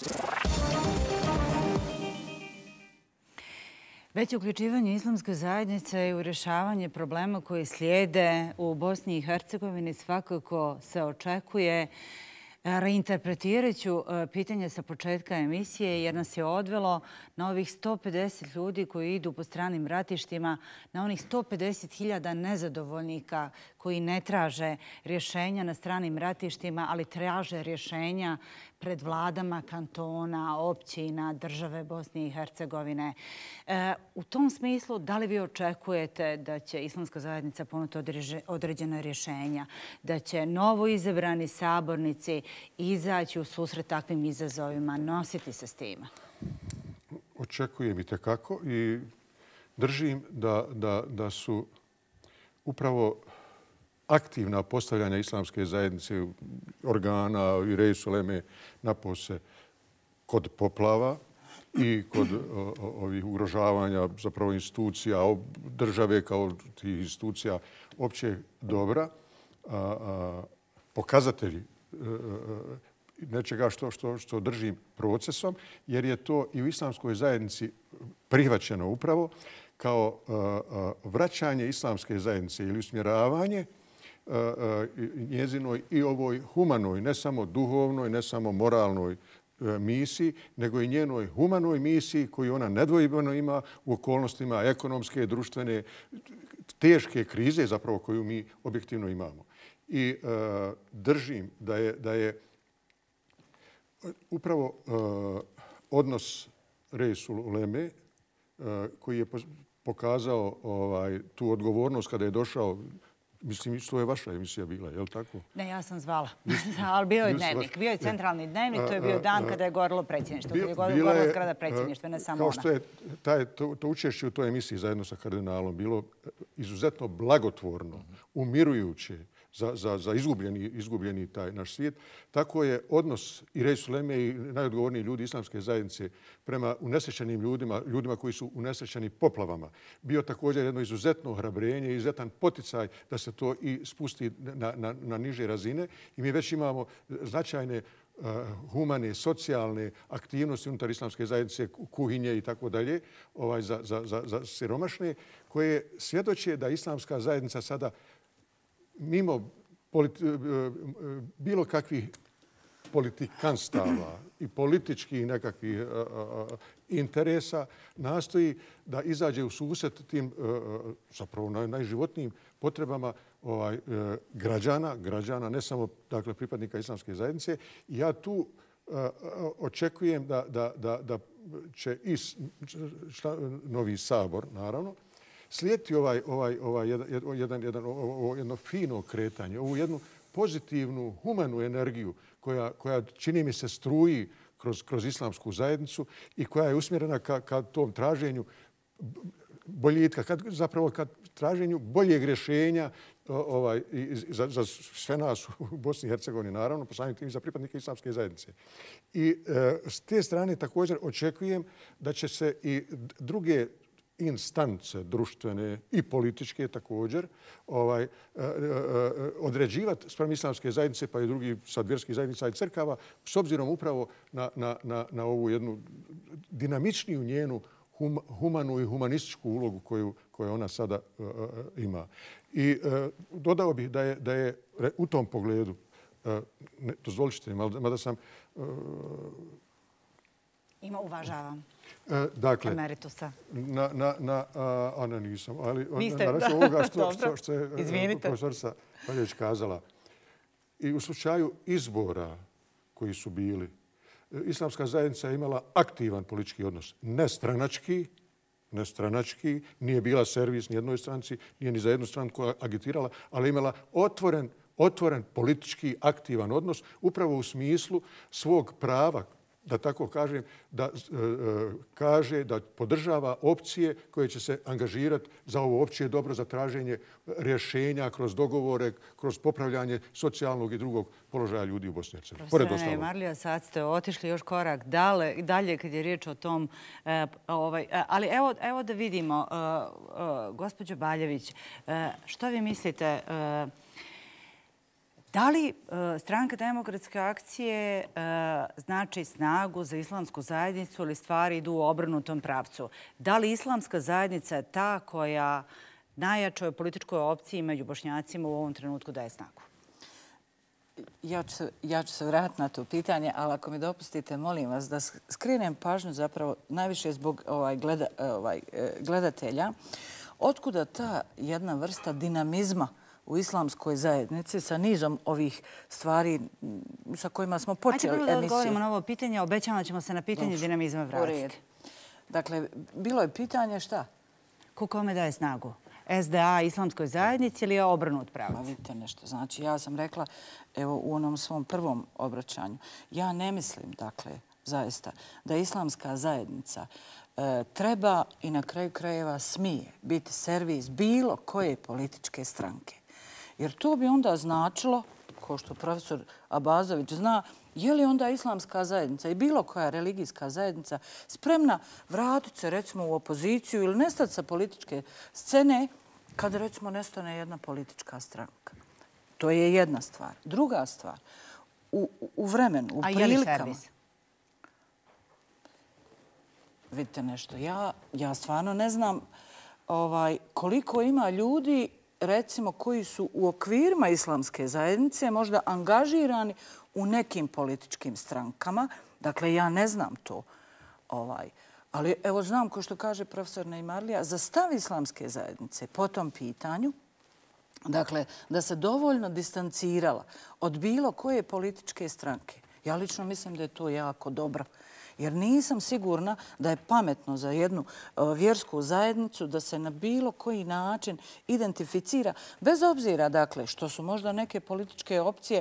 Veće uključivanje islamske zajednice i u rješavanje problema koji slijede u Bosni i Hercegovini svakako se očekuje. Reinterpretirat ću pitanje sa početka emisije jer nas je odvelo na ovih 150 ljudi koji idu po stranim ratištima, na onih 150.000 nezadovoljnika koji ne traže rješenja na stranim ratištima, ali traže rješenja pred vladama kantona, općina, države Bosne i Hercegovine. U tom smislu, da li vi očekujete da će Islamska zajednica ponuditi određena rješenja, da će novo izabrani sabornici izaći u susret takvim izazovima, nositi se s time? Očekujem i tekako i držim da su upravo aktivna postavljanja Islamske zajednice, organa i Rejsuleme napose kod poplava i kod ovih ugrožavanja zapravo institucija države kao tih institucija općeg dobra, pokazatelji nečega što držim procesom, jer je to i u Islamskoj zajednici prihvaćeno upravo kao vraćanje Islamske zajednice ili usmjeravanje njezinoj i ovoj humanoj, ne samo duhovnoj, ne samo moralnoj misiji, nego i njenoj humanoj misiji koju ona nedvojbeno ima u okolnostima ekonomske, društvene, teške krize zapravo koju mi objektivno imamo. I držim da je upravo odnos Rejsuleme koji je pokazao tu odgovornost kada je došao. Mislim, što je vaša emisija bila, je li tako? Ne, ja sam zvala. Ali bio je dnevnik. Bio je centralni dnevnik. To je bio dan kada je gorilo predsjedništvo. Kada je gorilo zgrada predsjedništva, ne samo ona. Kao što je to učešće u toj emisiji zajedno sa kardinalom bilo izuzetno blagotvorno, umirujuće za izgubljeni taj naš svijet, tako je odnos i Rejsuleme i najodgovorniji ljudi Islamske zajednice prema unesrećenim ljudima koji su unesrećeni poplavama, bio također jedno izuzetno ohrabrenje i izuzetan poticaj da se to i spusti na niže razine. I mi već imamo značajne humane, socijalne aktivnosti unutar Islamske zajednice, kuhinje i tako dalje, za siromašne, koje svjedoče da Islamska zajednica sada mimo bilo kakvih politikanstava i političkih nekakvih interesa nastoji da izađe u susret tim zapravo najživotnijim potrebama građana, ne samo dakle pripadnika Islamske zajednice. I ja tu očekujem da će i novi sabor, naravno, slijeti jedno fino kretanje, ovu jednu pozitivnu, humanu energiju koja čini mi se struji kroz Islamsku zajednicu i koja je usmjerena ka tom traženju boljitka, zapravo ka traženju boljeg rješenja za sve nas u Bosni i Hercegovini, naravno, po samim tim za pripadnike Islamske zajednice. I s te strane također očekujem da će se i druge instance društvene i političke također određivati spram Islamske zajednice pa i drugih sad vjerskih zajednica i crkava s obzirom upravo na ovu jednu dinamičniju njenu humanu i humanističku ulogu koju ona sada ima. I dodao bih da je u tom pogledu, dozvolite mi, mada sam uvažavam. Dakle, emeritusa. Nisam, ali niste, na račun ovoga što je profesorica Valjević kazala. I u slučaju izbora koji su bili, Islamska zajednica je imala aktivan politički odnos, nestranački, nije bila servis ni jednoj stranci, nije ni za jednu stranku agitirala, ali imala otvoren politički aktivan odnos upravo u smislu svog prava, da tako kažem, da kaže da podržava opcije koje će se angažirati za ovo opće dobro, za traženje rješenja kroz dogovore, kroz popravljanje socijalnog i drugog položaja ljudi u Bosni i Hercegovini. Profesor Marlija, sad ste otišli još korak dalje kad je riječ o tom. Ali evo da vidimo, gospođo Baljević, što vi mislite? Da li Stranka demokratske akcije znači snagu za Islamsku zajednicu ili stvari idu u obrnutom pravcu? Da li Islamska zajednica je ta koja najjačoj političkoj opciji među Bošnjacima u ovom trenutku daje snagu? Ja ću se vratiti na to pitanje, ali ako mi dopustite, molim vas da skrenem pažnju zapravo najviše zbog gledatelja. Otkuda ta jedna vrsta dinamizma u islamskoj zajednici sa nizom ovih stvari sa kojima smo počeli emisiju? Ajde prvo da odgovorimo na ovo pitanje. Obećamo ćemo se na pitanje dinamizma vratiti. Dakle, bilo je pitanje šta? Ko kome daje snagu? SDA islamskoj zajednici ili je obrnut pravac? Pa vidite nešto. Znači, ja sam rekla, evo u onom svom prvom obraćanju, ja ne mislim, dakle, zaista, da islamska zajednica treba i na kraju krajeva smije biti servis bilo koje političke stranke. Jer to bi onda značilo, kao što profesor Abazović zna, je li onda islamska zajednica i bilo koja religijska zajednica spremna vratiti se recimo u opoziciju ili nestati sa političke scene kad recimo nestane jedna politička stranka. To je jedna stvar. Druga stvar, u vremenu, u prilikama... A je li servis? Vidite nešto, ja stvarno ne znam koliko ima ljudi recimo koji su u okvirima islamske zajednice možda angažirani u nekim političkim strankama. Dakle, ja ne znam to. Ali evo znam, ko što kaže profesor Neimarlija, za stav islamske zajednice po tom pitanju, dakle, da se dovoljno distancirala od bilo koje političke stranke. Ja lično mislim da je to jako dobro. Jer nisam sigurna da je pametno za jednu vjersku zajednicu da se na bilo koji način identificira, bez obzira, dakle, što su možda neke političke opcije,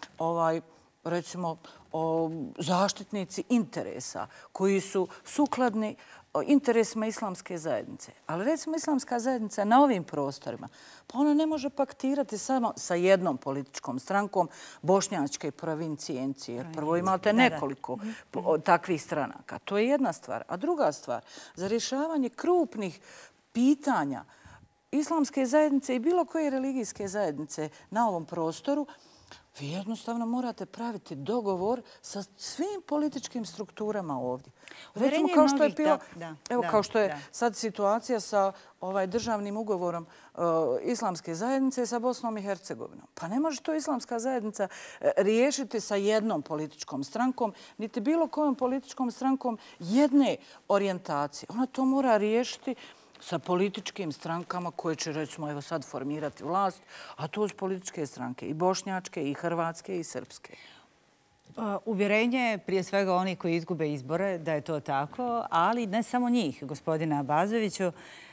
recimo, zaštitnici interesa koji su sukladni interesima islamske zajednice. Ali recimo islamska zajednica na ovim prostorima, pa ona ne može paktirati samo sa jednom političkom strankom bošnjačke provincije. Jer prvo imate nekoliko takvih stranaka. To je jedna stvar. A druga stvar, za rješavanje krupnih pitanja islamske zajednice i bilo koje religijske zajednice na ovom prostoru, vi jednostavno morate praviti dogovor sa svim političkim strukturama ovdje. Recimo kao što je bilo, evo kao što je sad situacija sa državnim ugovorom islamske zajednice sa Bosnom i Hercegovinom. Pa ne može to islamska zajednica riješiti sa jednom političkom strankom, niti bilo kojom političkom strankom jedne orijentacije. Ona to mora riješiti sa političkim strankama koje će, recimo, evo sad formirati vlast, a to su političke stranke i bošnjačke, i hrvatske, i srpske. Uvjerenje je prije svega oni koji izgube izbore da je to tako, ali ne samo njih, gospodina Abazoviću,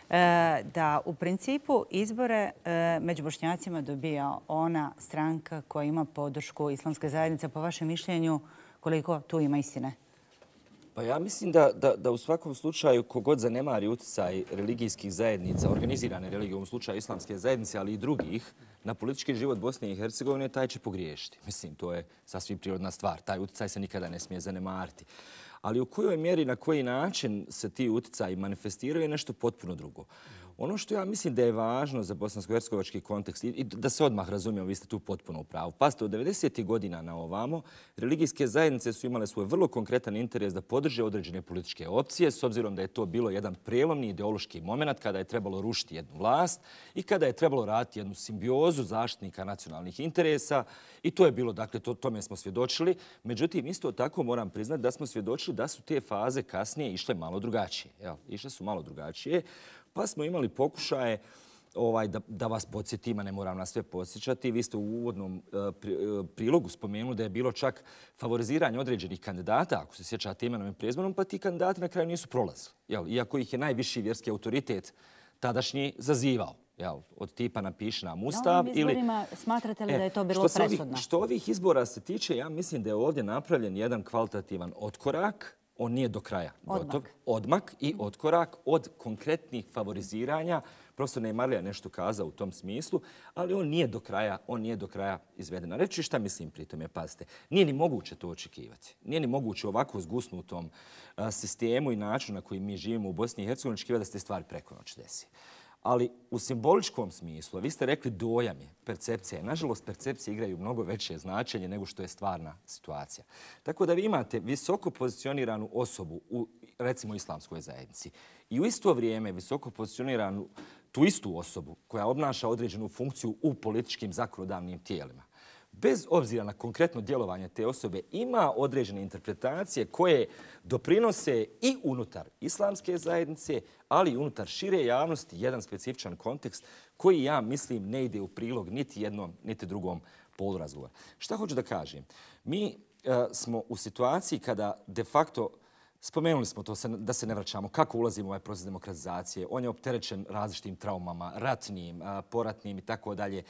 da u principu izbore među bošnjacima dobija ona stranka koja ima podršku islamske zajednice. Po vašem mišljenju, koliko tu ima istine? Pa ja mislim da u svakom slučaju kogod zanemari utjecaj religijskih zajednica, organizirane religije, u ovom slučaju islamske zajednice, ali i drugih, na politički život Bosne i Hercegovine, taj će pogriješiti. Mislim, to je sasvim prirodna stvar. Taj utjecaj se nikada ne smije zanemariti. Ali u kojoj mjeri, na koji način se ti utjecaji manifestiraju je nešto potpuno drugo. Ono što ja mislim da je važno za bosansko-hercegovački kontekst i da se odmah razumijemo, vi ste tu potpuno u pravu. Pazite, od 90. godina na ovamo, religijske zajednice su imale svoj vrlo konkretan interes da podrže određene političke opcije, s obzirom da je to bilo jedan prijelomni ideološki moment kada je trebalo rušiti jednu vlast i kada je trebalo raditi jednu simbiozu zaštitnika nacionalnih interesa. I to je bilo, dakle, tome smo svjedočili. Međutim, isto tako moram priznati da smo svjedočili da su te faze kasnije išle malo drugačije. Išle su malo drugačije. Pa smo imali pokušaje, da vas podsjetim, a ne moram nas sve podsjećati. Vi ste u uvodnom prilogu spomenuli da je bilo čak favoriziranje određenih kandidata, ako se sjećate imenom i prezimenom, pa ti kandidati na kraju nisu prolazili. Iako ih je najviši vjerski autoritet tadašnji zazivao. Od tipa napiši nam ustav. Na ovim izborima smatrate li da je to bilo presudno? Što ovih izbora se tiče, ja mislim da je ovdje napravljen jedan kvalitativan otkorak. On nije do kraja gotov. Odmak i otkorak od konkretnih favoriziranja. Profesor Neimarlija je nešto kazao u tom smislu, ali on nije do kraja izveden. Reći šta mislim pri tome, pazite. Nije ni moguće to očekivati. Nije ni moguće ovako zgusnutom sistemu i načinu na koji mi živimo u Bosni i Hercegovini očekivati da se te stvari preko noći desi. Ali u simboličkom smislu, vi ste rekli dojam je, percepcija. Nažalost, percepcije igraju mnogo veće značenje nego što je stvarna situacija. Tako da vi imate visoko pozicioniranu osobu u, recimo, islamskoj zajednici i u isto vrijeme visoko pozicioniranu tu istu osobu koja obnaša određenu funkciju u političkim zakonodavnim tijelima. bez obzira na konkretno djelovanje te osobe, ima određene interpretacije koje doprinose i unutar islamske zajednice, ali i unutar šire javnosti jedan specifičan kontekst koji, ja mislim, ne ide u prilog niti jednom, niti drugom polu razgovora. Šta hoću da kažem? Mi smo u situaciji kada de facto, spomenuli smo to, da se ne vraćamo, kako ulazimo u ovaj proces demokratizacije. On je opterećen različitim traumama, ratnim, poratnim i tako dalje.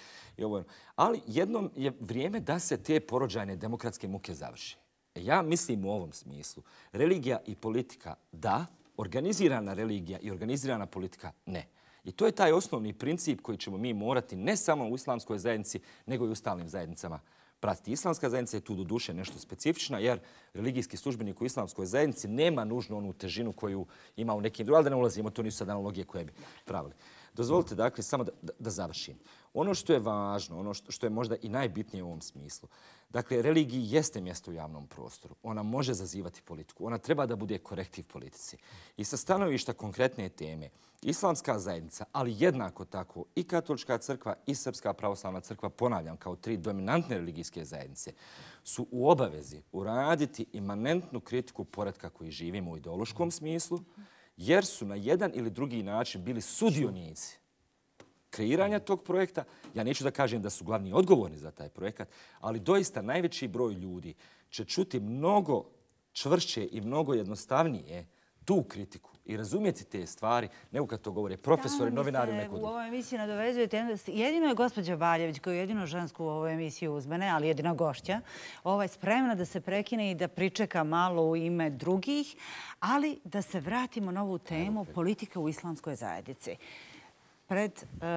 Ali jednom je vrijeme da se te porođajne demokratske muke završi. Ja mislim u ovom smislu. Religija i politika da, organizirana religija i organizirana politika ne. I to je taj osnovni princip koji ćemo mi morati ne samo u islamskoj zajednici, nego i u stalnim zajednicama pratiti. Islamska zajednica je tu do duše nešto specifična, jer religijski službenik u islamskoj zajednici nema nužno onu težinu koju ima u nekim drugim, ali da ne ulazimo, to nisu sad analogije koje bi pravili. Dozvolite, dakle, samo da završim. Ono što je važno, ono što je možda i najbitnije u ovom smislu, dakle, religiji jeste mjesto u javnom prostoru. Ona može zazivati politiku. Ona treba da bude korektiv politici. I sa stanovišta konkretne teme, islamska zajednica, ali jednako tako i katolička crkva i srpska pravoslavna crkva, ponavljam, kao 3 dominantne religijske zajednice, su u obavezi uraditi imanentnu kritiku poretka koji živimo u ideološkom smislu, jer su na jedan ili drugi način bili sudionici kreiranja tog projekta. Ja neću da kažem da su glavni odgovorni za taj projekat, ali doista najveći broj ljudi će čuti mnogo čvršće i mnogo jednostavnije tu kritiku i razumjeti te stvari, nego kad to govore profesori, novinari, neko drugo. U ovoj emisiji nadovezujete, jedino je gospođa Baljević, koju jedino žensku u ovoj emisiji uzmene, ali jedina gošća, spremna da se prekine i da pričeka malo u ime drugih, ali da se vratimo na ovu temu politika u islamskoj zajednici. Pred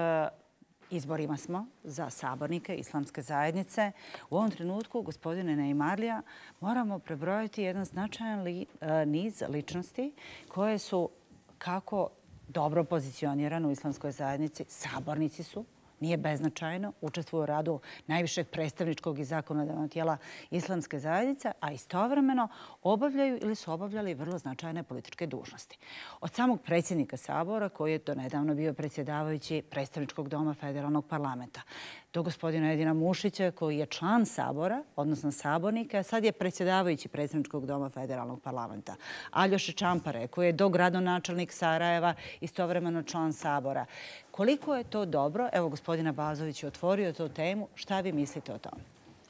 izborima smo za sabornike islamske zajednice. U ovom trenutku, gospodine Neimarlija, moramo prebrojati jedan značajan niz ličnosti koje su kako dobro pozicionirane u islamskoj zajednici. Sabornici su, nije beznačajno, učestvuju u radu najvišeg predstavničkog i zakonodavnog tijela islamske zajednice, a istovremeno obavljaju ili su obavljali vrlo značajne političke dužnosti. Od samog predsjednika Sabora, koji je do nedavno bio predsjedavajući predstavničkog doma Federalnog parlamenta, do gospodina Edina Mušića, koji je član Sabora, odnosno sabornika, a sad je predsjedavajući predstavničkog doma Federalnog parlamenta. Aljoše Čampare, koji je dogradonačelnik Sarajeva, istovremeno član Sabora. Koliko je to dobro? Evo, gospodina Bazović je otvorio tu temu. Šta vi mislite o tome?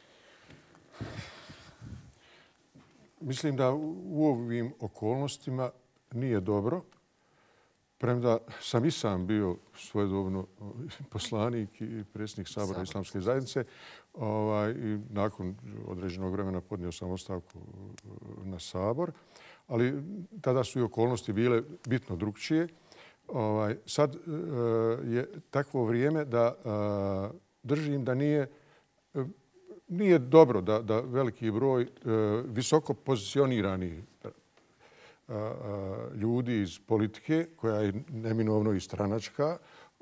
Mislim da u ovim okolnostima nije dobro. Premda sam i sam bio svojedobno poslanik i predsjednik Sabora Islamske zajednice i nakon određenog vremena podnio sam ostavku na Sabor, ali tada su i okolnosti bile bitno drugčije. Sad je takvo vrijeme da držim da nije dobro da veliki broj visoko pozicioniranih ljudi iz politike, koja je neminovno i stranačka,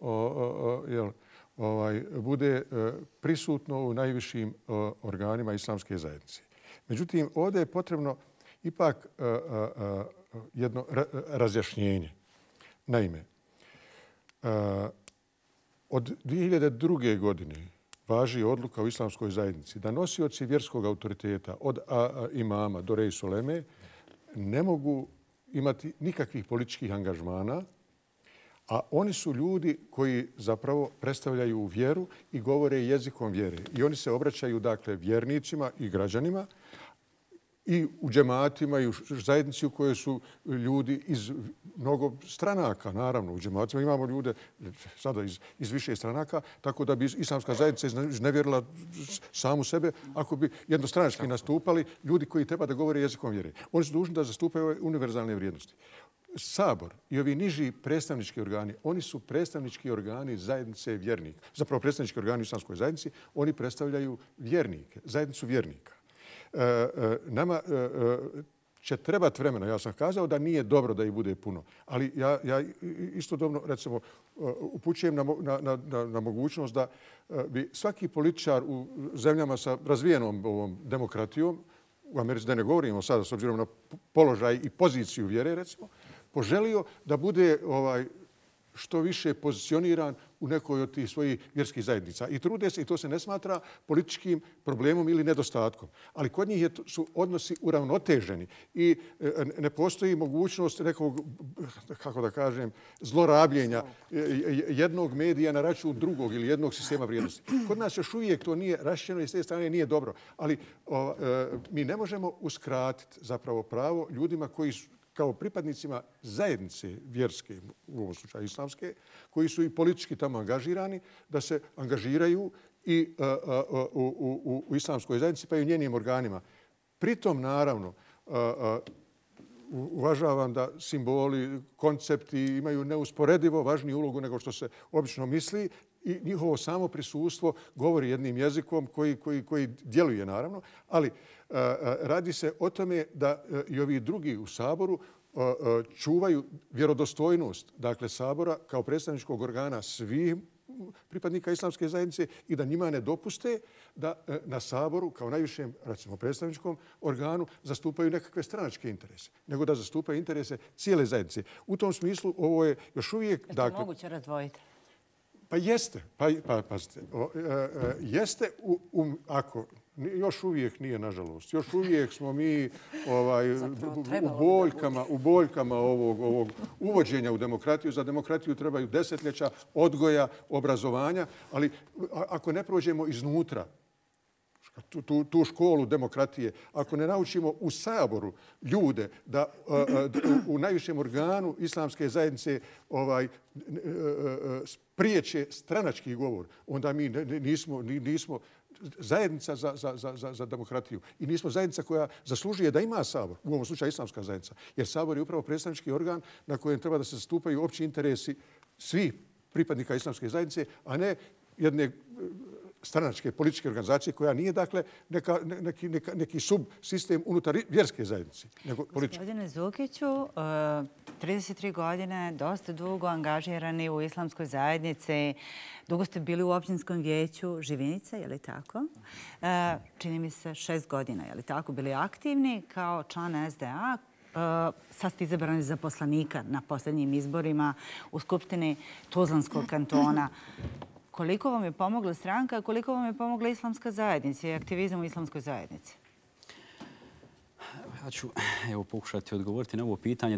bude prisutno u najvišim organima islamske zajednice. Međutim, ovdje je potrebno ipak jedno razjašnjenje. Naime, od 2002. godine važi odluka u islamskoj zajednici da nosioci vjerskog autoriteta od imama do Rej Suleme ne mogu imati nikakvih političkih angažmana, a oni su ljudi koji zapravo predstavljaju vjeru i govore jezikom vjere. I oni se obraćaju, dakle, vjernicima i građanima i u džematima i u zajednici u kojoj su ljudi iz mnogo stranaka, naravno. U džematima imamo ljude sada iz više stranaka, tako da bi islamska zajednica iznevjerila samu sebe ako bi jednostranački nastupali ljudi koji treba da govore jezikom vjere. Oni su dužni da zastupaju ove univerzalne vrijednosti. Sabor i ovi niži predstavnički organi, oni su predstavnički organi zajednice vjernika. Zapravo predstavnički organi u islamskoj zajednici, oni predstavljaju vjernike, zajednicu vjernika. Nama će trebati vremena. Ja sam kazao da nije dobro da ih bude puno, ali ja istodobno, recimo, upućujem na mogućnost da bi svaki političar u zemljama sa razvijenom ovom demokratijom, u Americi, da ne govorimo sada s obzirom na položaj i poziciju vjere, recimo, poželio da bude što više pozicioniran u nekoj od tih svojih vjerskih zajednica. I trude se, i to se ne smatra političkim problemom ili nedostatkom. Ali kod njih su odnosi uravnoteženi i ne postoji mogućnost nekog, kako da kažem, zlorabljenja jednog medija na račun drugog ili jednog sistema vrijednosti. Kod nas još uvijek to nije raščeno i s te strane nije dobro. Ali mi ne možemo uskratiti zapravo pravo ljudima koji su kao pripadnicima zajednice vjerske, u ovom slučaju islamske, koji su i politički tamo angažirani, da se angažiraju i u islamskoj zajednici pa i u njenim organima. Pritom, naravno, uvažavam da simboli, koncepti imaju neusporedivo važniju ulogu nego što se obično misli i njihovo samo prisustvo govori jednim jezikom koji djeluje, naravno, ali radi se o tome da i ovi drugi u Saboru čuvaju vjerodostojnost, dakle, Sabora kao predstavničkog organa svih pripadnika islamske zajednice i da njima ne dopuste da na Saboru, kao najvišem, recimo, predstavničkom organu, zastupaju nekakve stranačke interese, nego da zastupaju interese cijele zajednice. U tom smislu ovo je još uvijek... Je to moguće razdvojiti? Pa jeste. Pazite, jeste ako... Još uvijek nije, nažalost. Još uvijek smo mi u boljkama ovog uvođenja u demokratiju. Za demokratiju trebaju desetljeća odgoja, obrazovanja, ali ako ne prođemo iznutra tu školu demokratije, ako ne naučimo u Saboru ljude da u najvišem organu islamske zajednice spriječe stranački govor, onda mi nismo zajednica za demokratiju i nismo zajednica koja zaslužuje da ima Sabor, u ovom slučaju islamska zajednica. Jer Sabor je upravo predstavnički organ na kojem treba da se zastupaju opći interesi svih pripadnika islamske zajednice, a ne jedne stranačke političke organizacije koja nije, dakle, neki subsistem unutar vjerske zajednice, nego političke. Gospodine Zukiću, 33 godine, dosta dugo angažirani u islamskoj zajednici. Dugo ste bili u općinskom vijeću Živinice, je li tako? Čini mi se 6 godina, je li tako? Bili aktivni kao član SDA. Sad ste izabrani za poslanika na posljednjim izborima u Skupštini Tuzlanskog kantona. Koliko vam je pomogla stranka, a koliko vam je pomogla islamska zajednica i aktivizam u islamskoj zajednici? Ja ću pokušati odgovoriti na ovo pitanje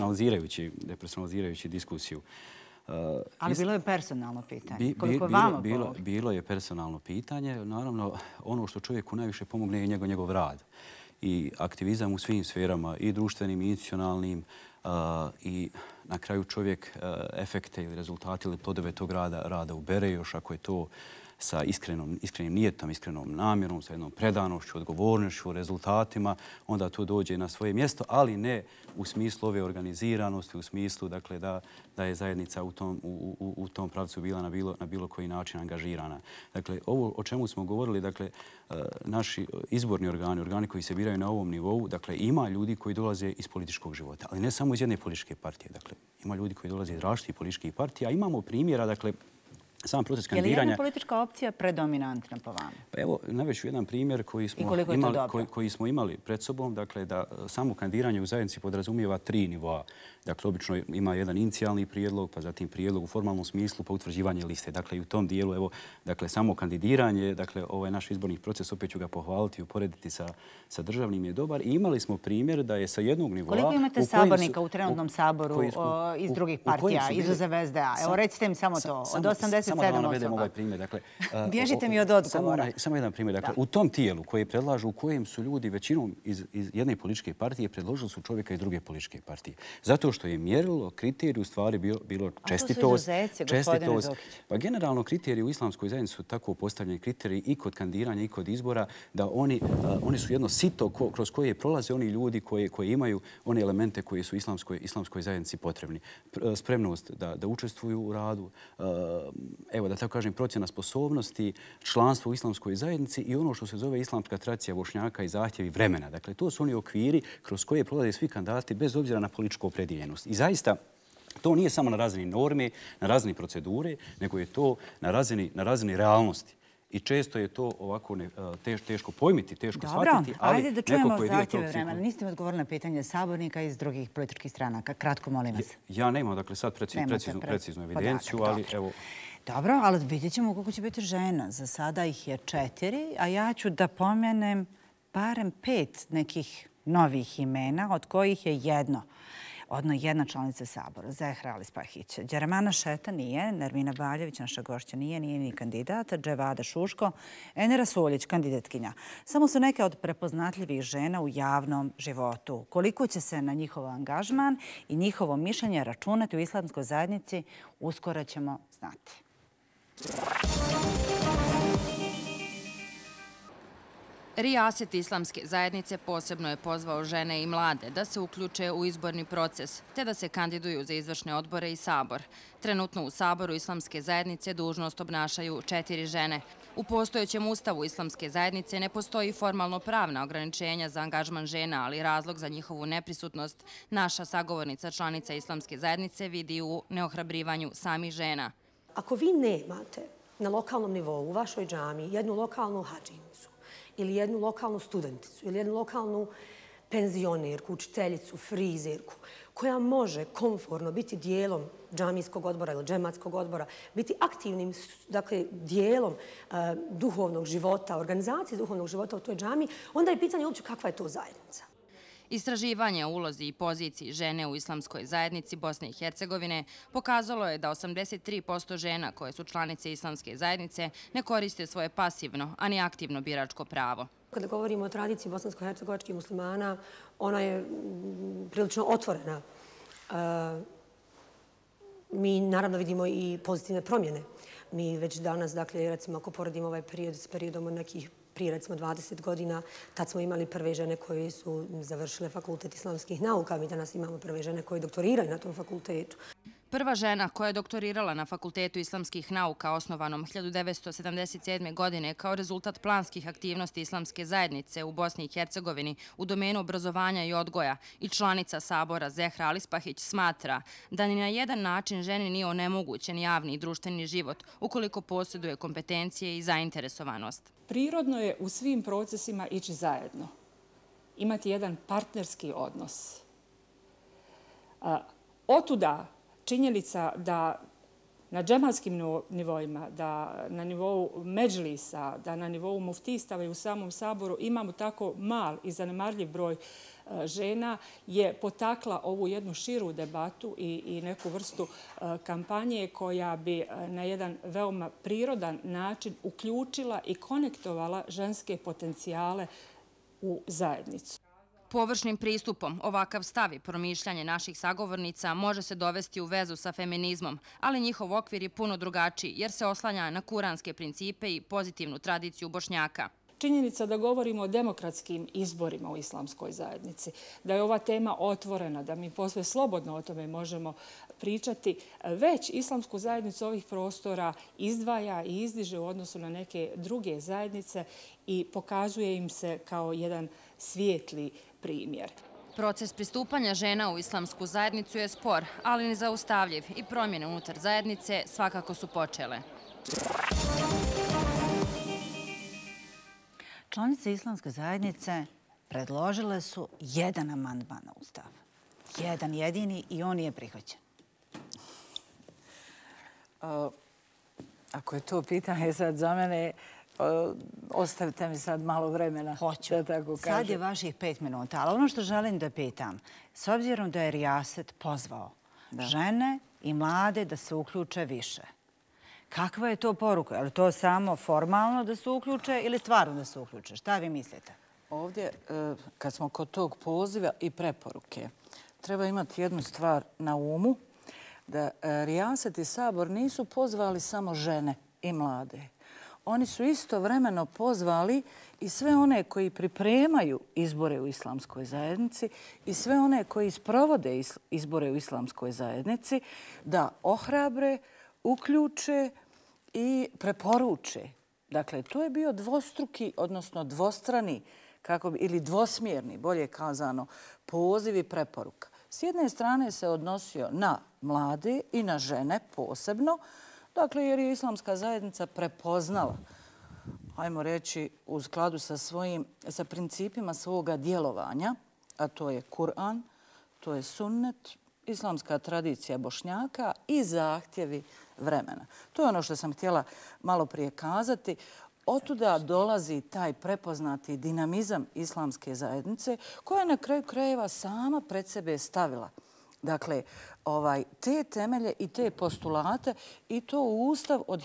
depersonalizirajući diskusiju. Ali bilo je personalno pitanje. Koliko vama pomogla? Bilo je personalno pitanje. Naravno, ono što čovjeku najviše pomogne je njegov rad. I aktivizam u svim sferama, i društvenim, i institucionalnim, i na kraju čovjek efekte ili rezultate ili plodove tog rada ubere, još ako je to sa iskrenim nijetom, iskrenom namjerom, sa jednom predanošću, odgovornošću, rezultatima, onda to dođe na svoje mjesto, ali ne u smislu ove organiziranosti, u smislu dakle, da je zajednica u tom pravcu bila na bilo koji način angažirana. Dakle, ovo o čemu smo govorili, dakle, naši izborni organi koji se biraju na ovom nivou, dakle, ima ljudi koji dolaze iz političkog života, ali ne samo iz jedne političke partije. Dakle, ima ljudi koji dolaze iz različitih političkih partija. Imamo primjera, dakle, sam proces kandidiranja... Je li jedna politička opcija predominantna po vama? Pa evo, navešću jedan primjer koji smo imali pred sobom. Dakle, da samo kandidiranje u zajednici podrazumijeva 3 nivoa. Dakle, obično ima jedan inicijalni prijedlog, pa zatim prijedlog u formalnom smislu, pa utvrđivanje liste. Dakle, i u tom dijelu, evo, dakle, samo kandidiranje, dakle, ovaj naš izborni proces, opet ću ga pohvaliti i uporediti sa državnim, je dobar. I imali smo primjer da je sa jednog nivoa... Koliko imate sabornika u trenutnom saboru iz drugih partija, izuzev SDA? Evo, recite mi samo to. Od 87 Samo da vam navedem ovaj primjer. Dakle, bježite mi od odgovora. Samo jedan primjer. Dakle, u tom tijelu koje predlažu, u kojem su ljudi većinom iz jedne političke partije, predložili su čovjeka iz druge političke partije. Zato što je mjerilo, kriterij u stvari bilo čestitost. A to su izuzeci, gospodine Zukić? Pa generalno kriteriji u islamskoj zajednici su tako postavljeni kriteriji i kod kandidiranja i kod izbora da oni su jedno sito kroz koje prolaze oni ljudi koji imaju one elemente koji su islamskoj zajednici potrebni. Spremnost da učestvuju u radu, evo da tako kažem, procjena sposobnosti, članstvo u islamskoj zajednici i ono što se zove islamska tradicija Bošnjaka i zahtjevi vremena. Dakle, to su oni okviri kroz koje prolaze svi kandidati bez obzira na političku opredjeljenost. I zaista, to nije samo na razini norme, na razini procedure, nego je to na razini realnosti. I često je to ovako teško pojmiti, teško shvatiti. Dobro, ajde da čujemo zahtjeve vremena. Niste mi odgovorili na pitanje sabornika iz drugih političkih stranaka. Kratko, molim vas. Ja nemam, dakle, sad preciznu evidenciju, ali evo... Dobro, ali vidjet ćemo koliko će biti žena. Za sada ih je 4, a ja ću da pomenem barem 5 nekih novih imena, od kojih je jedna članica Sabora, Zehra Alispahić. Đermana Šeta nije, Nermina Baljević, naša gošća nije ni kandidat, Dževada Šuško, Enera Suljić, kandidatkinja. Samo su neke od prepoznatljivih žena u javnom životu. Koliko će se na njihov angažman i njihovo mišljenje računati u islamskoj zajednici, uskoro ćemo znati. Rijaset islamske zajednice posebno je pozvao žene i mlade da se uključe u izborni proces, te da se kandiduju za izvršne odbore i sabor. Trenutno u saboru islamske zajednice dužnost obnašaju 4 žene. U postojećem ustavu islamske zajednice ne postoji formalno pravna ograničenja za angažman žena, ali razlog za njihovu neprisutnost naša sagovornica članica islamske zajednice vidi u neohrabrivanju samih žena. Ako vi nemate na lokalnom nivou u vašoj džami jednu lokalnu hadžinicu, ili jednu lokalnu studenticu, ili jednu lokalnu penzionerku, učiteljicu, frizerku, koja može komfortno biti dijelom džamijskog odbora ili džematskog odbora, biti aktivnim dijelom duhovnog života, organizacije duhovnog života u toj džami, onda je pitanje uopće kakva je to zajednica. Istraživanje o ulozi i poziciji žene u islamskoj zajednici Bosne i Hercegovine pokazalo je da 83% žena koje su članice islamske zajednice ne koriste svoje pasivno, a ni aktivno biračko pravo. Kada govorimo o tradiciji bosansko-hercegovačkih muslimana, ona je prilično otvorena. Mi naravno vidimo i pozitivne promjene. Mi već danas, dakle, recimo ako poredimo ovaj period s periodom od nekih prije recimo 20 godina, tad smo imali prve žene koje su završile fakultet islamskih nauka. Mi danas imamo prve žene koje doktoriraju na tom fakultetu. Prva žena koja je doktorirala na Fakultetu islamskih nauka osnovanom 1977. godine kao rezultat planskih aktivnosti islamske zajednice u Bosni i Hercegovini u domenu obrazovanja i odgoja i članica Sabora Zehra Alispahić smatra da ni na jedan način ženi nije onemogućen javni i društveni život ukoliko posjeduje kompetencije i zainteresovanost. Prirodno je u svim procesima ići zajedno, imati jedan partnerski odnos. Otuda činjenica da na džematskim nivoima, da na nivou medžlisa, da na nivou muftistava i u samom saboru imamo tako mal i zanemarljiv broj žena je potakla ovu jednu širu debatu i neku vrstu kampanje koja bi na jedan veoma prirodan način uključila i konektovala ženske potencijale u zajednicu. Površnim pristupom ovakav stav i promišljanje naših sagovornica može se dovesti u vezu sa feminizmom, ali njihov okvir je puno drugačiji jer se oslanja na kuranske principe i pozitivnu tradiciju Bošnjaka. Činjenica da govorimo o demokratskim izborima u islamskoj zajednici, da je ova tema otvorena, da mi posve slobodno o tome možemo pričati, već islamsku zajednicu ovih prostora izdvaja i izdiže u odnosu na neke druge zajednice i pokazuje im se kao jedan svijetli primjer. Proces pristupanja žena u islamsku zajednicu je spor, ali nezaustavljiv i promjene unutar zajednice svakako su počele. Članice islamske zajednice predložile su jedan amandman na Ustav. Jedan jedini i on je prihvaćen. Ako je to pitanje sad za mene, ostavite mi sad malo vremena. Hoću. Sad je vaših 5 minuta. Ali ono što želim da pitam, s obzirom da je Rijaset pozvao žene i mlade da se uključe više, kakva je to poruka? Je li to samo formalno da se uključe ili stvarno da se uključe? Šta vi mislite? Ovdje, kad smo kod tog poziva i preporuke, treba imati jednu stvar na umu, da Rijaset i Sabor nisu pozvali samo žene i mlade. Oni su istovremeno pozvali i sve one koji pripremaju izbore u islamskoj zajednici i sve one koji sprovode izbore u islamskoj zajednici da ohrabre, uključe i preporuče. Dakle, to je bio dvostruki, odnosno dvostrani, ili dvosmjerni, bolje kazano, poziv i preporuka. S jedne strane se odnosio na mlade i na žene posebno, dakle, jer je islamska zajednica prepoznala ajmo reći, u skladu sa principima svoga djelovanja, a to je Kur'an, to je sunnet, islamska tradicija Bošnjaka i zahtjevi vremena. To je ono što sam htjela malo prije kazati. Otuda dolazi taj prepoznati dinamizam islamske zajednice koja je na kraju krajeva sama pred sebe stavila. Dakle, te temelje i te postulate i to u Ustav od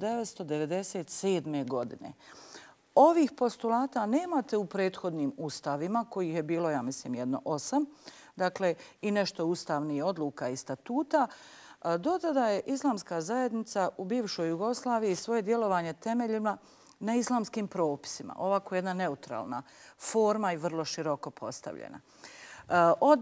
1997. godine. Ovih postulata nemate u prethodnim ustavima, kojih je bilo, ja mislim, 8, dakle i nešto ustavnih odluka i statuta. Do tada je islamska zajednica u bivšoj Jugoslaviji svoje djelovanje temeljila na islamskim propisima. Ovako jedna neutralna forma i vrlo široko postavljena. Od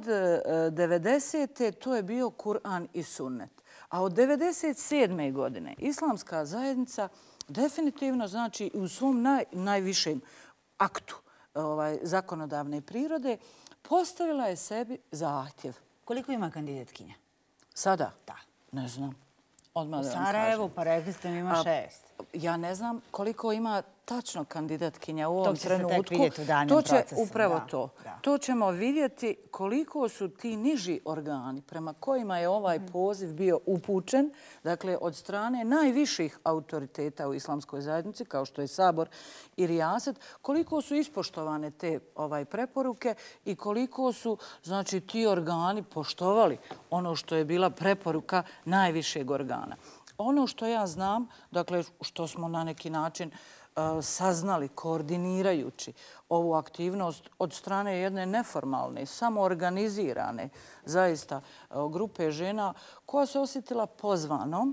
90. to je bio Kur'an i sunnet. A od 97. godine islamska zajednica definitivno, znači u svom najvišem aktu zakonodavne prirode, postavila je sebi zahtjev. Koliko ima kandidatkinja? Sada? Da. Ne znam. U Sarajevu, pa rekli ste mi ima 6. Ja ne znam koliko ima tačno kandidatkinja u ovom trenutku. To će se tek vidjeti u daljnjem procesu. Upravo to. To ćemo vidjeti koliko su ti niži organi prema kojima je ovaj poziv bio upućen, dakle od strane najviših autoriteta u islamskoj zajednici, kao što je Sabor i Rijaset, koliko su ispoštovane te preporuke i koliko su, znači, ti organi poštovali ono što je bila preporuka najvišeg organa. Ono što ja znam, dakle, što smo na neki način saznali koordinirajući ovu aktivnost od strane jedne neformalne, samoorganizirane, zaista grupe žena koja se osjetila pozvanom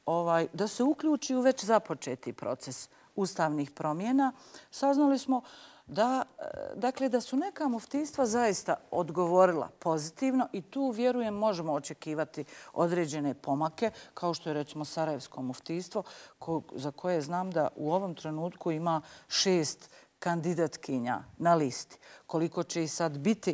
da se uključi u već započeti proces ustavnih promjena, saznali smo da su neka muftijstva zaista odgovorila pozitivno i tu, vjerujem, možemo očekivati određene pomake, kao što je recimo Sarajevsko muftijstvo, za koje znam da u ovom trenutku ima 6 kandidatkinja na listi. Koliko će ih sad biti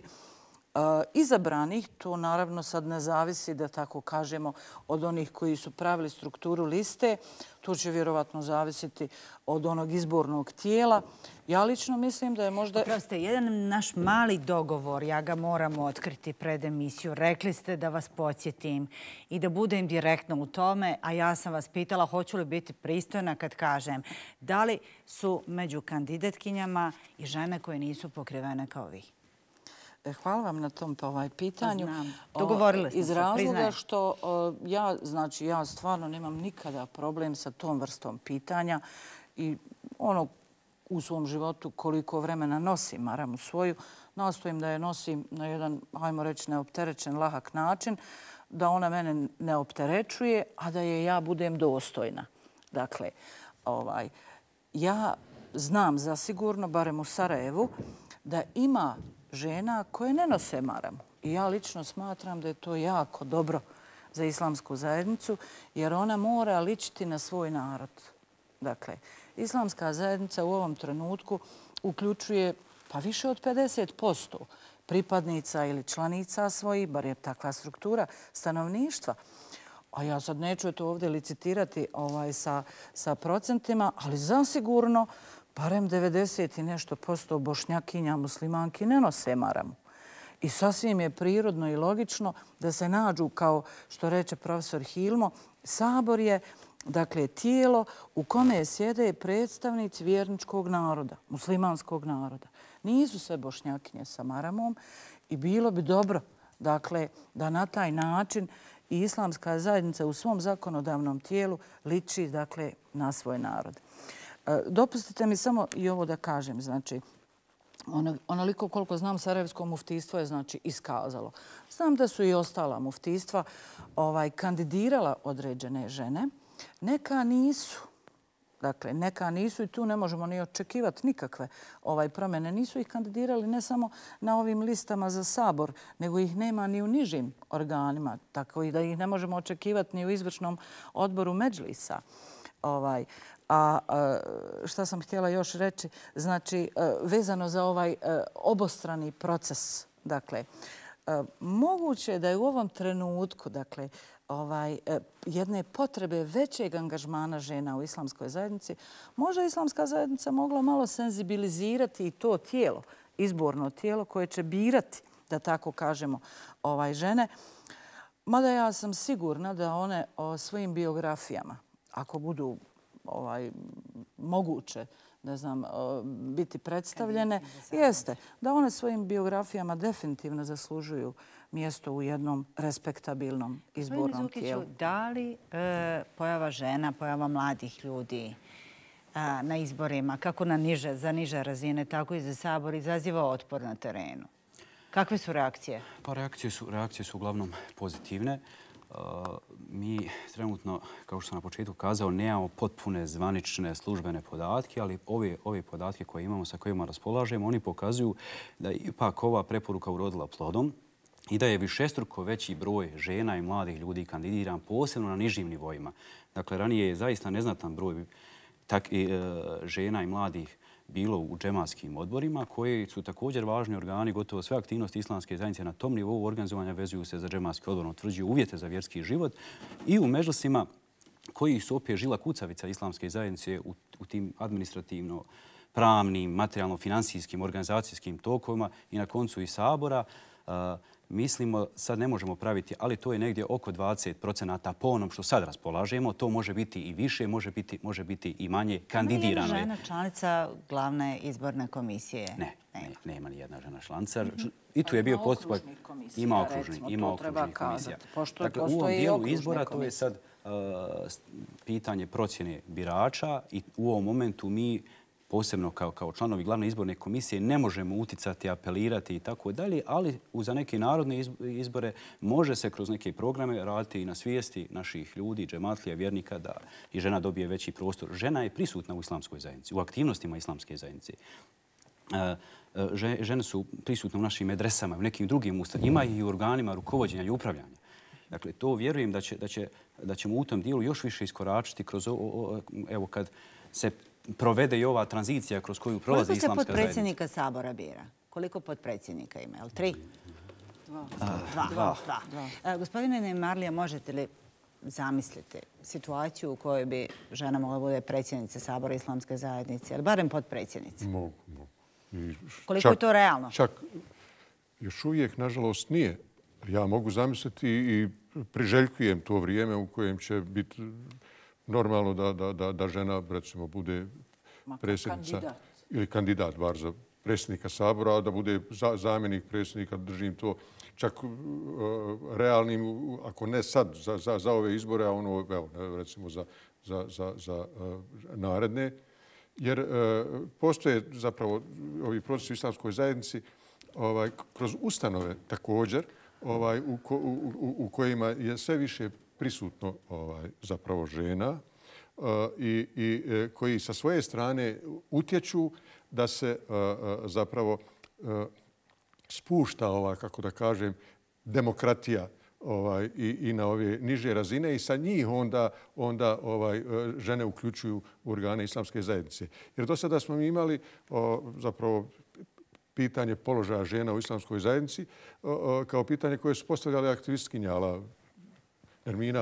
izabranih, to naravno sad ne zavisi, da tako kažemo, od onih koji su pravili strukturu liste. To će vjerovatno zavisiti od onog izbornog tijela. Ja lično mislim da je možda... Oprostite, jedan naš mali dogovor, ja ga moram otkriti pred emisiju. Rekli ste da vas podsjetim i da budem direktno u tome, a ja sam vas pitala hoću li biti pristojna kad kažem da li su među kandidatkinjama i žene koje nisu pokrivene kao vi. Hvala vam na tom pitanju. Dogovorili smo se, iz razloga što ja stvarno nemam nikada problem sa tom vrstom pitanja i u svom životu koliko vremena nosim maramu svoju, nastojim da je nosim na jedan, ajmo reći, neopterećen, lahak način, da ona mene ne opterećuje, a da je ja budem dostojna. Dakle, ja znam zasigurno, barem u Sarajevu, da ima žena koje ne nose maramu. I ja lično smatram da je to jako dobro za islamsku zajednicu, jer ona mora ličiti na svoj narod. Dakle, islamska zajednica u ovom trenutku uključuje pa više od 50% pripadnica ili članica svojih, bar je takva struktura stanovništva. A ja sad neću to ovdje licitirati sa procentima, ali zasigurno barem 90 i nešto posto Bošnjakinja, muslimanki ne nose maramu. I sasvim je prirodno i logično da se nađu, kao što reče profesor Hilmo, Sabor je, dakle, tijelo u kome sjede predstavnici vjerničkog naroda, muslimanskog naroda. Nisu sve Bošnjakinje sa maramom i bilo bi dobro, dakle, da na taj način i islamska zajednica u svom zakonodavnom tijelu liči, dakle, na svoj narod. Dopustite mi samo i ovo da kažem, znači, onoliko koliko znam, Sarajevsko muftijstvo je, znači, iskazalo. Znam da su i ostala muftijstva kandidirala određene žene. Neka nisu. Dakle, neka nisu i tu ne možemo ni očekivati nikakve promjene. Nisu ih kandidirali ne samo na ovim listama za Sabor, nego ih nema ni u nižim organima, tako i da ih ne možemo očekivati ni u izvršnom odboru Medžlisa. A šta sam htjela još reći, znači, vezano za ovaj obostrani proces, dakle, moguće je da je u ovom trenutku, dakle, jedne potrebe većeg angažmana žena u islamskoj zajednici, možda islamska zajednica mogla malo senzibilizirati i to tijelo, izborno tijelo koje će birati, da tako kažemo, žene. Mada ja sam sigurna da one svojim biografijama, ako budu moguće, ne znam, biti predstavljene, jeste da one svojim biografijama definitivno zaslužuju mjesto u jednom respektabilnom izbornom tijelu. Da li pojava žena, pojava mladih ljudi na izborima, kako za niže razine, tako i za Sabor, izaziva otpor na terenu? Kakve su reakcije? Pa reakcije su uglavnom pozitivne. Mi trenutno, kao što sam na početku kazao, nemamo potpune zvanične službene podatke, ali ove podatke koje imamo, sa kojima raspolažemo, oni pokazuju da je ipak ova preporuka urodila plodom i da je višestruko veći broj žena i mladih ljudi kandidiran, posebno na nižim nivoima. Dakle, ranije je zaista neznatan broj žena i mladih bilo u džematskim odborima, koji su također važni organi. Gotovo sve aktivnosti islamske zajednice na tom nivou organizovanja vezuju se za džematski odbor, utvrđuju uvjete za vjerski život i u međlisima koji su opet žila kucavica islamske zajednice u tim administrativno-pravnim, materijalno-finansijskim, organizacijskim tokovima i na koncu i Sabora. Mislimo, sad ne možemo praviti, ali to je negdje oko 20% po onom što sad raspolažemo. To može biti i više, može biti i manje. Kandidirano je. Ima žena članica glavne izborne komisije? Ne, nema ni jedna žena članica. I tu je bio postupak. Ima okružnih komisija. Dakle, u ovom dijelu izbora to je sad pitanje procjene birača i u ovom momentu mi posebno kao članovi glavne izborne komisije ne možemo uticati, apelirati i tako dalje, ali za neke narodne izbore može se kroz neke programe raditi i na svijesti naših ljudi, džematlija, vjernika, da i žena dobije veći prostor. Žena je prisutna u islamskoj zajednici, u aktivnostima islamske zajednice. Žene su prisutne u našim medresama, u nekim drugim ustanovama, ima i u organima rukovođenja i upravljanja. Dakle, to vjerujem da ćemo u tom dijelu još više iskoračiti kroz evo kad se provede i ova tranzicija kroz koju prolazi islamska zajednica. Koliko se potpredsjednika Sabora bira? Koliko potpredsjednika ima? Je li 3? 2. Gospodine Neymarlija, možete li zamisliti situaciju u kojoj bi žena mogla bude predsjednica Sabora islamske zajednice, ali barem potpredsjednica? Mogu. Koliko je to realno? Čak još uvijek, nažalost, nije. Ja mogu zamisliti i priželjkujem to vrijeme u kojem će biti normalno da žena, recimo, bude predsjednica ili kandidat bar za predsjednika Sabora, a da bude zamjenik predsjednika, držim to čak realnim, ako ne sad za ove izbore, a ono, recimo, za naredne. Jer postoje zapravo ovi procesi u islamskoj zajednici kroz ustanove također, u kojima je sve više prisutno zapravo žena i koji sa svoje strane utječu da se zapravo spušta kako da kažem, demokratija i na ove niže razine i sa njih onda žene uključuju u organe islamske zajednice. Jer do sada smo mi imali zapravo pitanje položaja žena u islamskoj zajednici kao pitanje koje su postavljali aktivistkinje Nermina,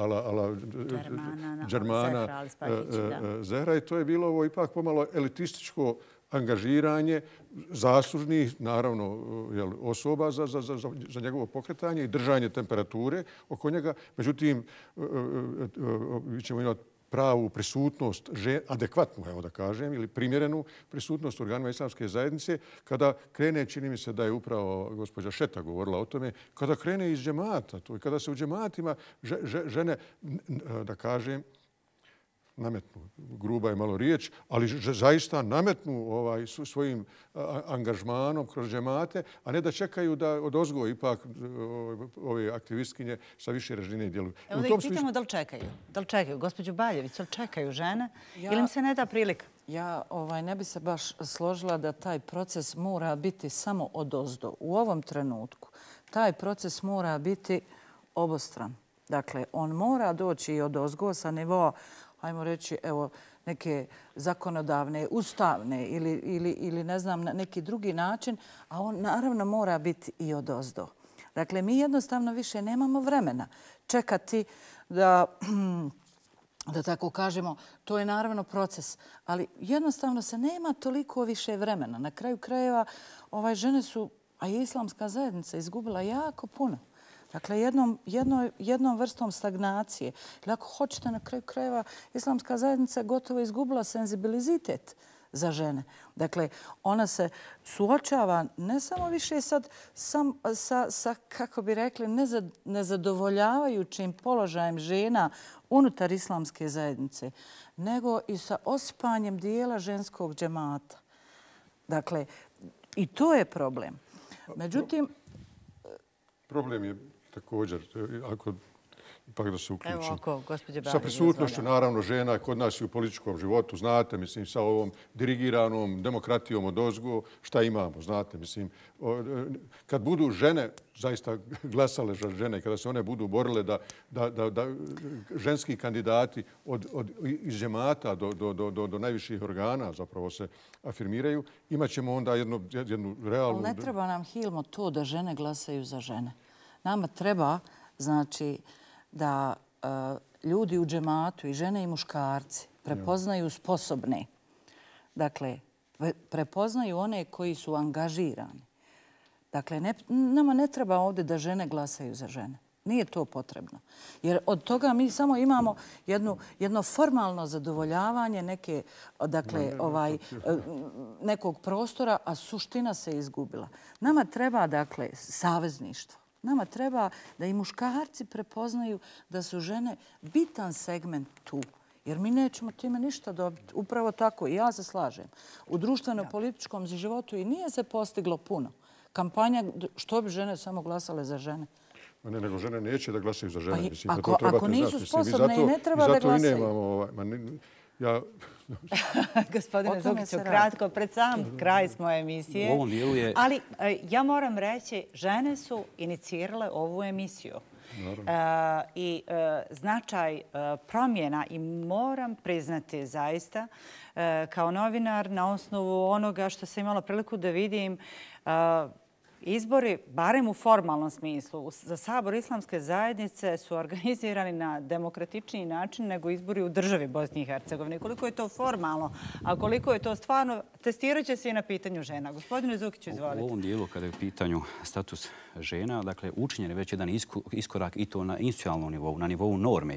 Džermana, Zehra. I to je bilo ipak pomalo elitističko angažiranje zaslužnih, naravno, osoba za njegovo pokretanje i držanje temperature oko njega. Međutim, mi ćemo imati pravu prisutnost, adekvatnu, evo da kažem, ili primjerenu prisutnost organima islamske zajednice, kada krene, čini mi se da je upravo gospođa Šeta govorila o tome, kada krene iz džemata, kada se u džematima žene, da kažem, nametnu, gruba je malo riječ, ali zaista nametnu svojim angažmanom kroz džemate, a ne da čekaju da odozgo ipak ove aktivistkinje sa više razine djeluju. Evo da ih pitamo da li čekaju. Da li čekaju? Gospođo Baljević, da li čekaju žene ili im se ne da prilika? Ja ne bi se baš složila da taj proces mora biti samo odozdo. U ovom trenutku taj proces mora biti obostran. Dakle, on mora doći i odozgo sa nivoa, ajmo reći, evo, neke zakonodavne, ustavne ili ne znam, na neki drugi način, a on naravno mora biti i odozdo. Dakle, mi jednostavno više nemamo vremena. čekati da tako kažemo, to je naravno proces, ali jednostavno se nema toliko više vremena. Na kraju krajeva žene su, a i islamska zajednica, izgubila jako puno. Dakle, jednom vrstom stagnacije. Ili ako hoćete, na kraju krajeva, islamska zajednica je gotovo izgubila senzibilizitet za žene. Dakle, ona se suočava ne samo više sad sa, kako bi rekli, nezadovoljavajućim položajem žena unutar islamske zajednice, nego i sa osipanjem dijela ženskog džemata. Dakle, i to je problem. Međutim... Problem je također, ako ipak da se uključim. Evo oko, gospođe Balić. Sa prisutnošću, naravno, žena kod nas i u političkom životu, znate, mislim, sa ovom dirigiranom demokratijom od ozgo, šta imamo, znate, mislim, kad budu žene zaista glasale za žene, kada se one budu borile da ženski kandidati iz džemata do najviših organa zapravo se afirmiraju, imat ćemo onda jednu realnu... Ali ne treba nam, Hilmo, to da žene glasaju za žene. Nama treba, znači, da ljudi u džematu, i žene i muškarci, prepoznaju sposobne. Dakle, prepoznaju one koji su angažirani. Dakle, nama ne treba ovdje da žene glasaju za žene. Nije to potrebno. Jer od toga mi samo imamo jedno formalno zadovoljavanje nekog prostora, a suština se izgubila. Nama treba, dakle, savezništvo. Nama treba da i muškarci prepoznaju da su žene bitan segment tu. Jer mi nećemo time ništa dobiti. Upravo tako, i ja se slažem. U društveno-političkom životu i nije se postiglo puno. Kampanja, što bi žene samo glasale za žene? Ne, nego žene neće da glasaju za žene. Ako nisu sposobne i ne treba da glasaju. Zato i nemamo... Gospodine Zukiću, kratko, pred sam kraj smo emisije. U ovom dijelu je... Ali ja moram reći, žene su inicirale ovu emisiju. I značaj promjena, i moram priznati zaista, kao novinar, na osnovu onoga što sam imala priliku da vidim, izbori, barem u formalnom smislu, za Sabor islamske zajednice su organizirani na demokratičniji način nego izbori u državi Bosni i Hercegovine. Koliko je to formalno, a koliko je to stvarno, testirat će se i na pitanju žena. Gospodine Zukiću, izvolite. U ovom dijelu, kada je u pitanju status žena, dakle, učinjen je već jedan iskorak i to na institucionalnom nivou, na nivou norme.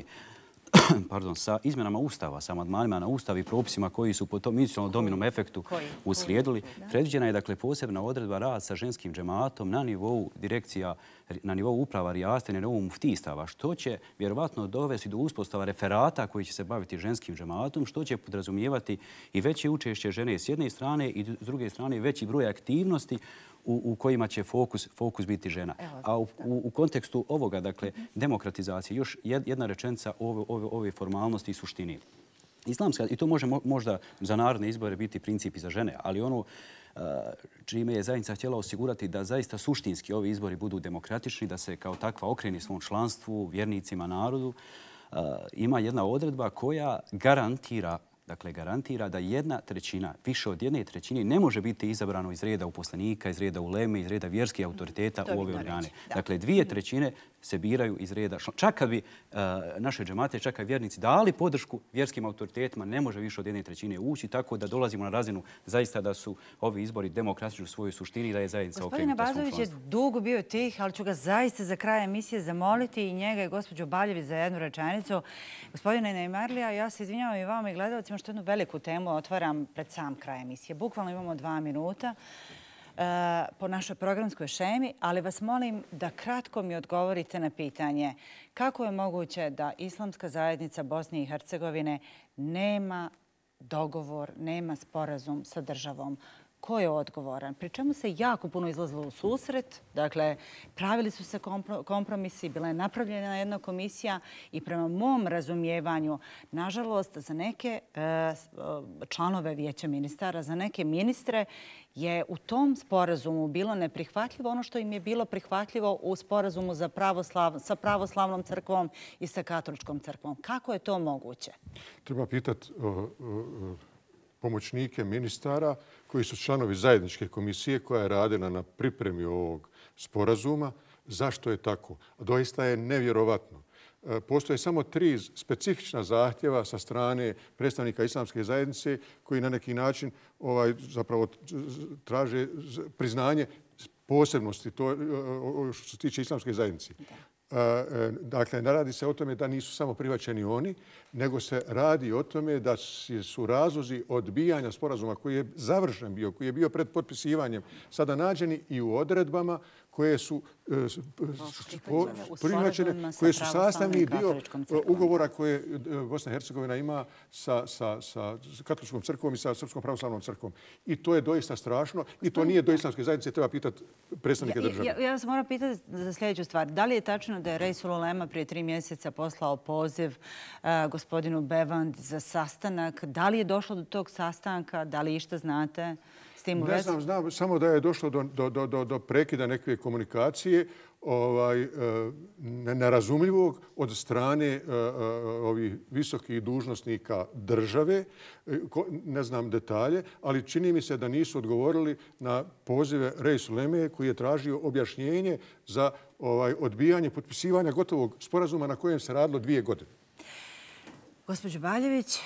Sa izmjenama Ustava, sa amandmanima na Ustav i propisima koji su po tom institucionalnom dominom efektu uslijedili. Predviđena je, dakle, posebna odredba rad sa ženskim džematom na nivou direkcija, na nivou uprava rijaste, na nivou muftistava, što će vjerovatno dovesti do uspostava referata koji će se baviti ženskim džematom, što će podrazumijevati i veće učešće žene s jedne strane i s druge strane veći broj aktivnosti u kojima će fokus biti žena. A u kontekstu ovoga, dakle, demokratizacije, još jedna rečenica ove formalnosti i suštini. Islamska, i to može možda za narodne izbore biti princip i za žene, ali ono čime je zajednica htjela osigurati da zaista suštinski ovi izbori budu demokratični, da se kao takva okreni svom članstvu, vjernicima, narodu, ima jedna odredba koja garantira da 1/3, više od 1/3 ne može biti izabrano iz reda uposlenika, iz reda uleme, iz reda vjerskih autoriteta u ove organe. Dakle, 2/3 se biraju iz reda. Čak kad bi naše džemate, čak kad vjernici dali podršku vjerskim autoritetima, ne može više od 1/3 ući, tako da dolazimo na razinu zaista da su ovi izbori demokratični u svojoj suštini, da je zajednica okrenuta svom članstvu. Gospodin Abazović je dugo bio tih, ali ću ga zaista za kraj emisije zamoliti i njega i gospođu Baljević za jednu rečenicu. Gospodine Neymarlija, ja se izvinjavam i vama i gledalcima što jednu veliku temu otvaram pred sam kraj emisije. Bukvalno imamo 2 minuta po našoj programskoj šemi, ali vas molim da kratko mi odgovorite na pitanje kako je moguće da islamska zajednica Bosne i Hercegovine nema dogovor, nema sporazum sa državom. Ko je odgovoran? Pri čemu se jako puno izlazilo u susret. Dakle, pravili su se kompromisi, bila je napravljena jedna komisija i prema mom razumijevanju, nažalost, za neke članove vijeća ministara, za neke ministre je u tom sporazumu bilo neprihvatljivo ono što im je bilo prihvatljivo u sporazumu sa pravoslavnom crkvom i sa katoličkom crkvom. Kako je to moguće? Treba pitati pomoćnike ministara koji su članovi zajedničke komisije koja je radila na pripremi ovog sporazuma. Zašto je tako? Doista je nevjerovatno postoje samo 3 specifična zahtjeva sa strane predstavnika islamske zajednice koji na neki način zapravo traže priznanje posebnosti što se tiče islamske zajednice. Dakle, ne radi se o tome da nisu samo prihvaćeni oni, nego se radi o tome da su razlozi odbijanja sporazuma koji je završen bio, koji je bio pred potpisivanjem, sada nađeni i u odredbama koje su prihvaćene, koje su sastavni dio ugovora koje Bosna i Hercegovina ima sa katoličkom crkvom i sa Srpskom pravoslavnom crkvom. I to je doista strašno i to nije do islamske zajednice, treba pitati predstavnike države. Ja vas moram pitati za sljedeću stvar. Da li je tačno da je Reisul Ulema prije 3 mjeseca poslao poziv gospodinu Bevandi za sastanak? Da li je došlo do tog sastanka? Da li išta znate? Ne znam samo da je došlo do prekida neke komunikacije nerazumljivog od strane ovih visokih dužnosnika države. Ne znam detalje, ali čini mi se da nisu odgovorili na pozive Reisul Uleme koji je tražio objašnjenje za odbijanje potpisivanja gotovog sporazuma na kojem se radilo 2 godine. Gospođo Baljević,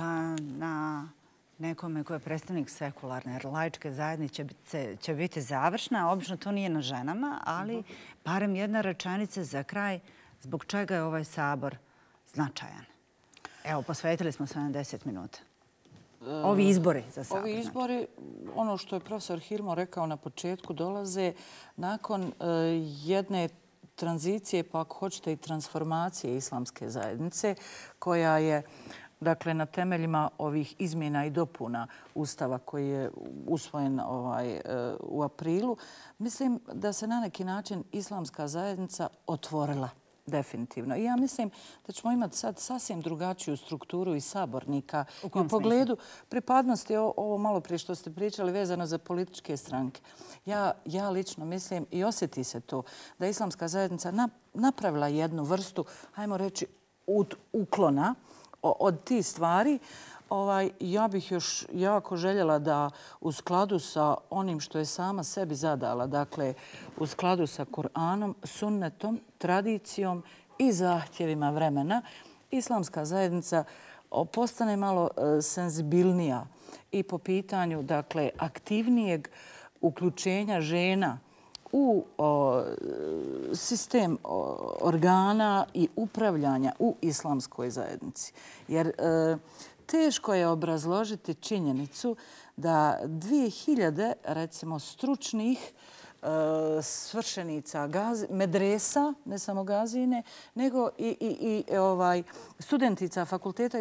na nekome ko je predstavnik sekularne laičke zajednice će biti završna. Obično to nije na ženama, ali barem jedna rečenica za kraj. Zbog čega je ovaj sabor značajan? Evo, posvetili smo 70 minuta. Ovi izbori za sabor. Ovi izbori, ono što je profesor Hilmo rekao na početku, dolaze nakon jedne tranzicije, pa ako hoćete i transformacije islamske zajednice, koja je dakle, na temeljima ovih izmjena i dopuna Ustava koji je usvojen u aprilu, mislim da se na neki način islamska zajednica otvorila definitivno. I ja mislim da ćemo imati sad sasvim drugačiju strukturu i sabornika u pogledu pripadnosti, ovo malo prije što ste pričali vezano za političke stranke. Ja lično mislim i osjeti se to da je islamska zajednica napravila jednu vrstu, hajmo reći, uklona od tih stvari. Ja bih još jako željela da u skladu sa onim što je sama sebi zadala, dakle u skladu sa Kur'anom, sunnetom, tradicijom i zahtjevima vremena, islamska zajednica postane malo senzibilnija i po pitanju dakle aktivnijeg uključenja žena u sistem organa i upravljanja u islamskoj zajednici. Jer teško je obrazložiti činjenicu da 2000, recimo, stručnih svršenica medresa, ne samo gazine, nego i studentica fakulteta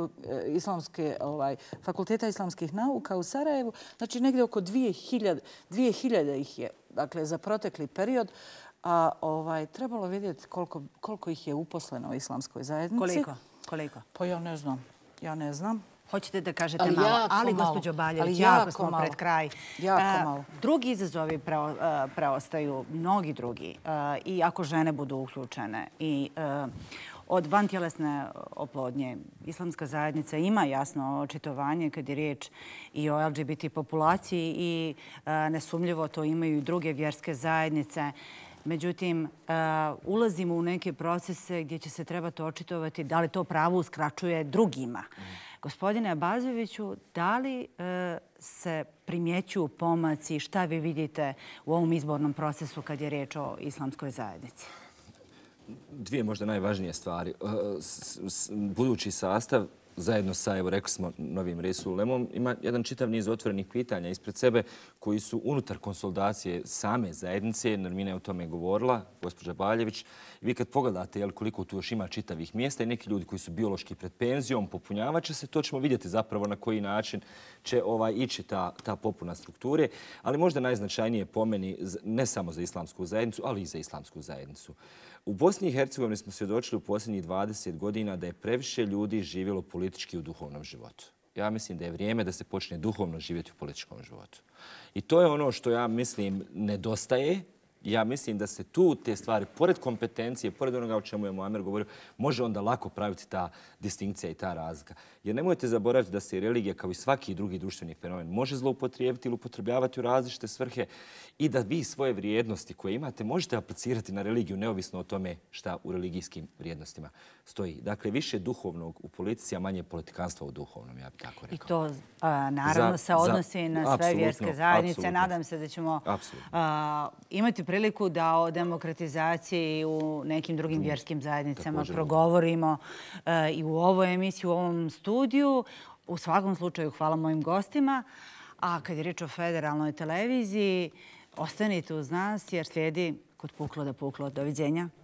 fakulteta islamskih nauka u Sarajevu. Znači, negdje oko 2000 ih je, dakle, za protekli period. A trebalo vidjeti koliko ih je uposleno u islamskoj zajednici. Koliko? Pa ja ne znam. Hoćete da kažete malo, ali gospođo Baljević, jako smo pred kraj. Jako malo. Drugi izazovi preostaju, mnogi drugi, i ako žene budu uključene. I od vantjelesne oplodnje islamska zajednica ima jasno očitovanje kad je riječ i o LGBT populaciji i nesumljivo to imaju i druge vjerske zajednice. Međutim, ulazimo u neke procese gdje će se trebati očitovati da li to pravo uskraćuje drugima. Gospodine Abazoviću, da li se primjećuju pomaci, šta vi vidite u ovom izbornom procesu kad je riječ o islamskoj zajednici? 2 možda najvažnije stvari. Budući sastav, zajedno sa, evo rekli smo, novim Reisul Ulemom, ima jedan čitav niz otvorenih pitanja ispred sebe koji su unutar konsolidacije same zajednice. Nermina je o tome govorila, gospođa Baljević. I vi kad pogledate koliko tu još ima čitavih mjesta i neki ljudi koji su biološki pred penzijom, popunjavat će se, to ćemo vidjeti zapravo na koji način će ići ta popuna strukture. Ali možda najznačajnije po meni, ne samo za islamsku zajednicu, ali i za islamsku zajednicu. U Bosni i Hercegovini smo svjedočili u posljednjih 20 godina da je previše ljudi živjelo politički u duhovnom životu. Ja mislim da je vrijeme da se počne duhovno živjeti u političkom životu. I to je ono što ja mislim nedostaje Ja mislim da se tu te stvari, pored kompetencije, pored onoga o čemu je Muamer govorio, može onda lako praviti ta distinkcija i ta razlika. Jer nemojte zaboraviti da se religija, kao i svaki drugi društveni fenomen, može zloupotrijebiti ili upotrebljavati u različite svrhe i da vi svoje vrijednosti koje imate možete aplicirati na religiju, neovisno o tome šta u religijskim vrijednostima stoji. Dakle, više duhovnog u politici, a manje politikanstva u duhovnom, ja bih tako rekao. I to naravno se odnosi na sve vjerske zajednice. Nadam se da ćemo imati priliku da o demokratizaciji u nekim drugim vjerskim zajednicama progovorimo i u ovoj emisiji, u ovom studiju. U svakom slučaju hvala mojim gostima. A kad je riječ o federalnoj televiziji, ostanite uz nas jer slijedi Kod puklo da puklo. Doviđenja.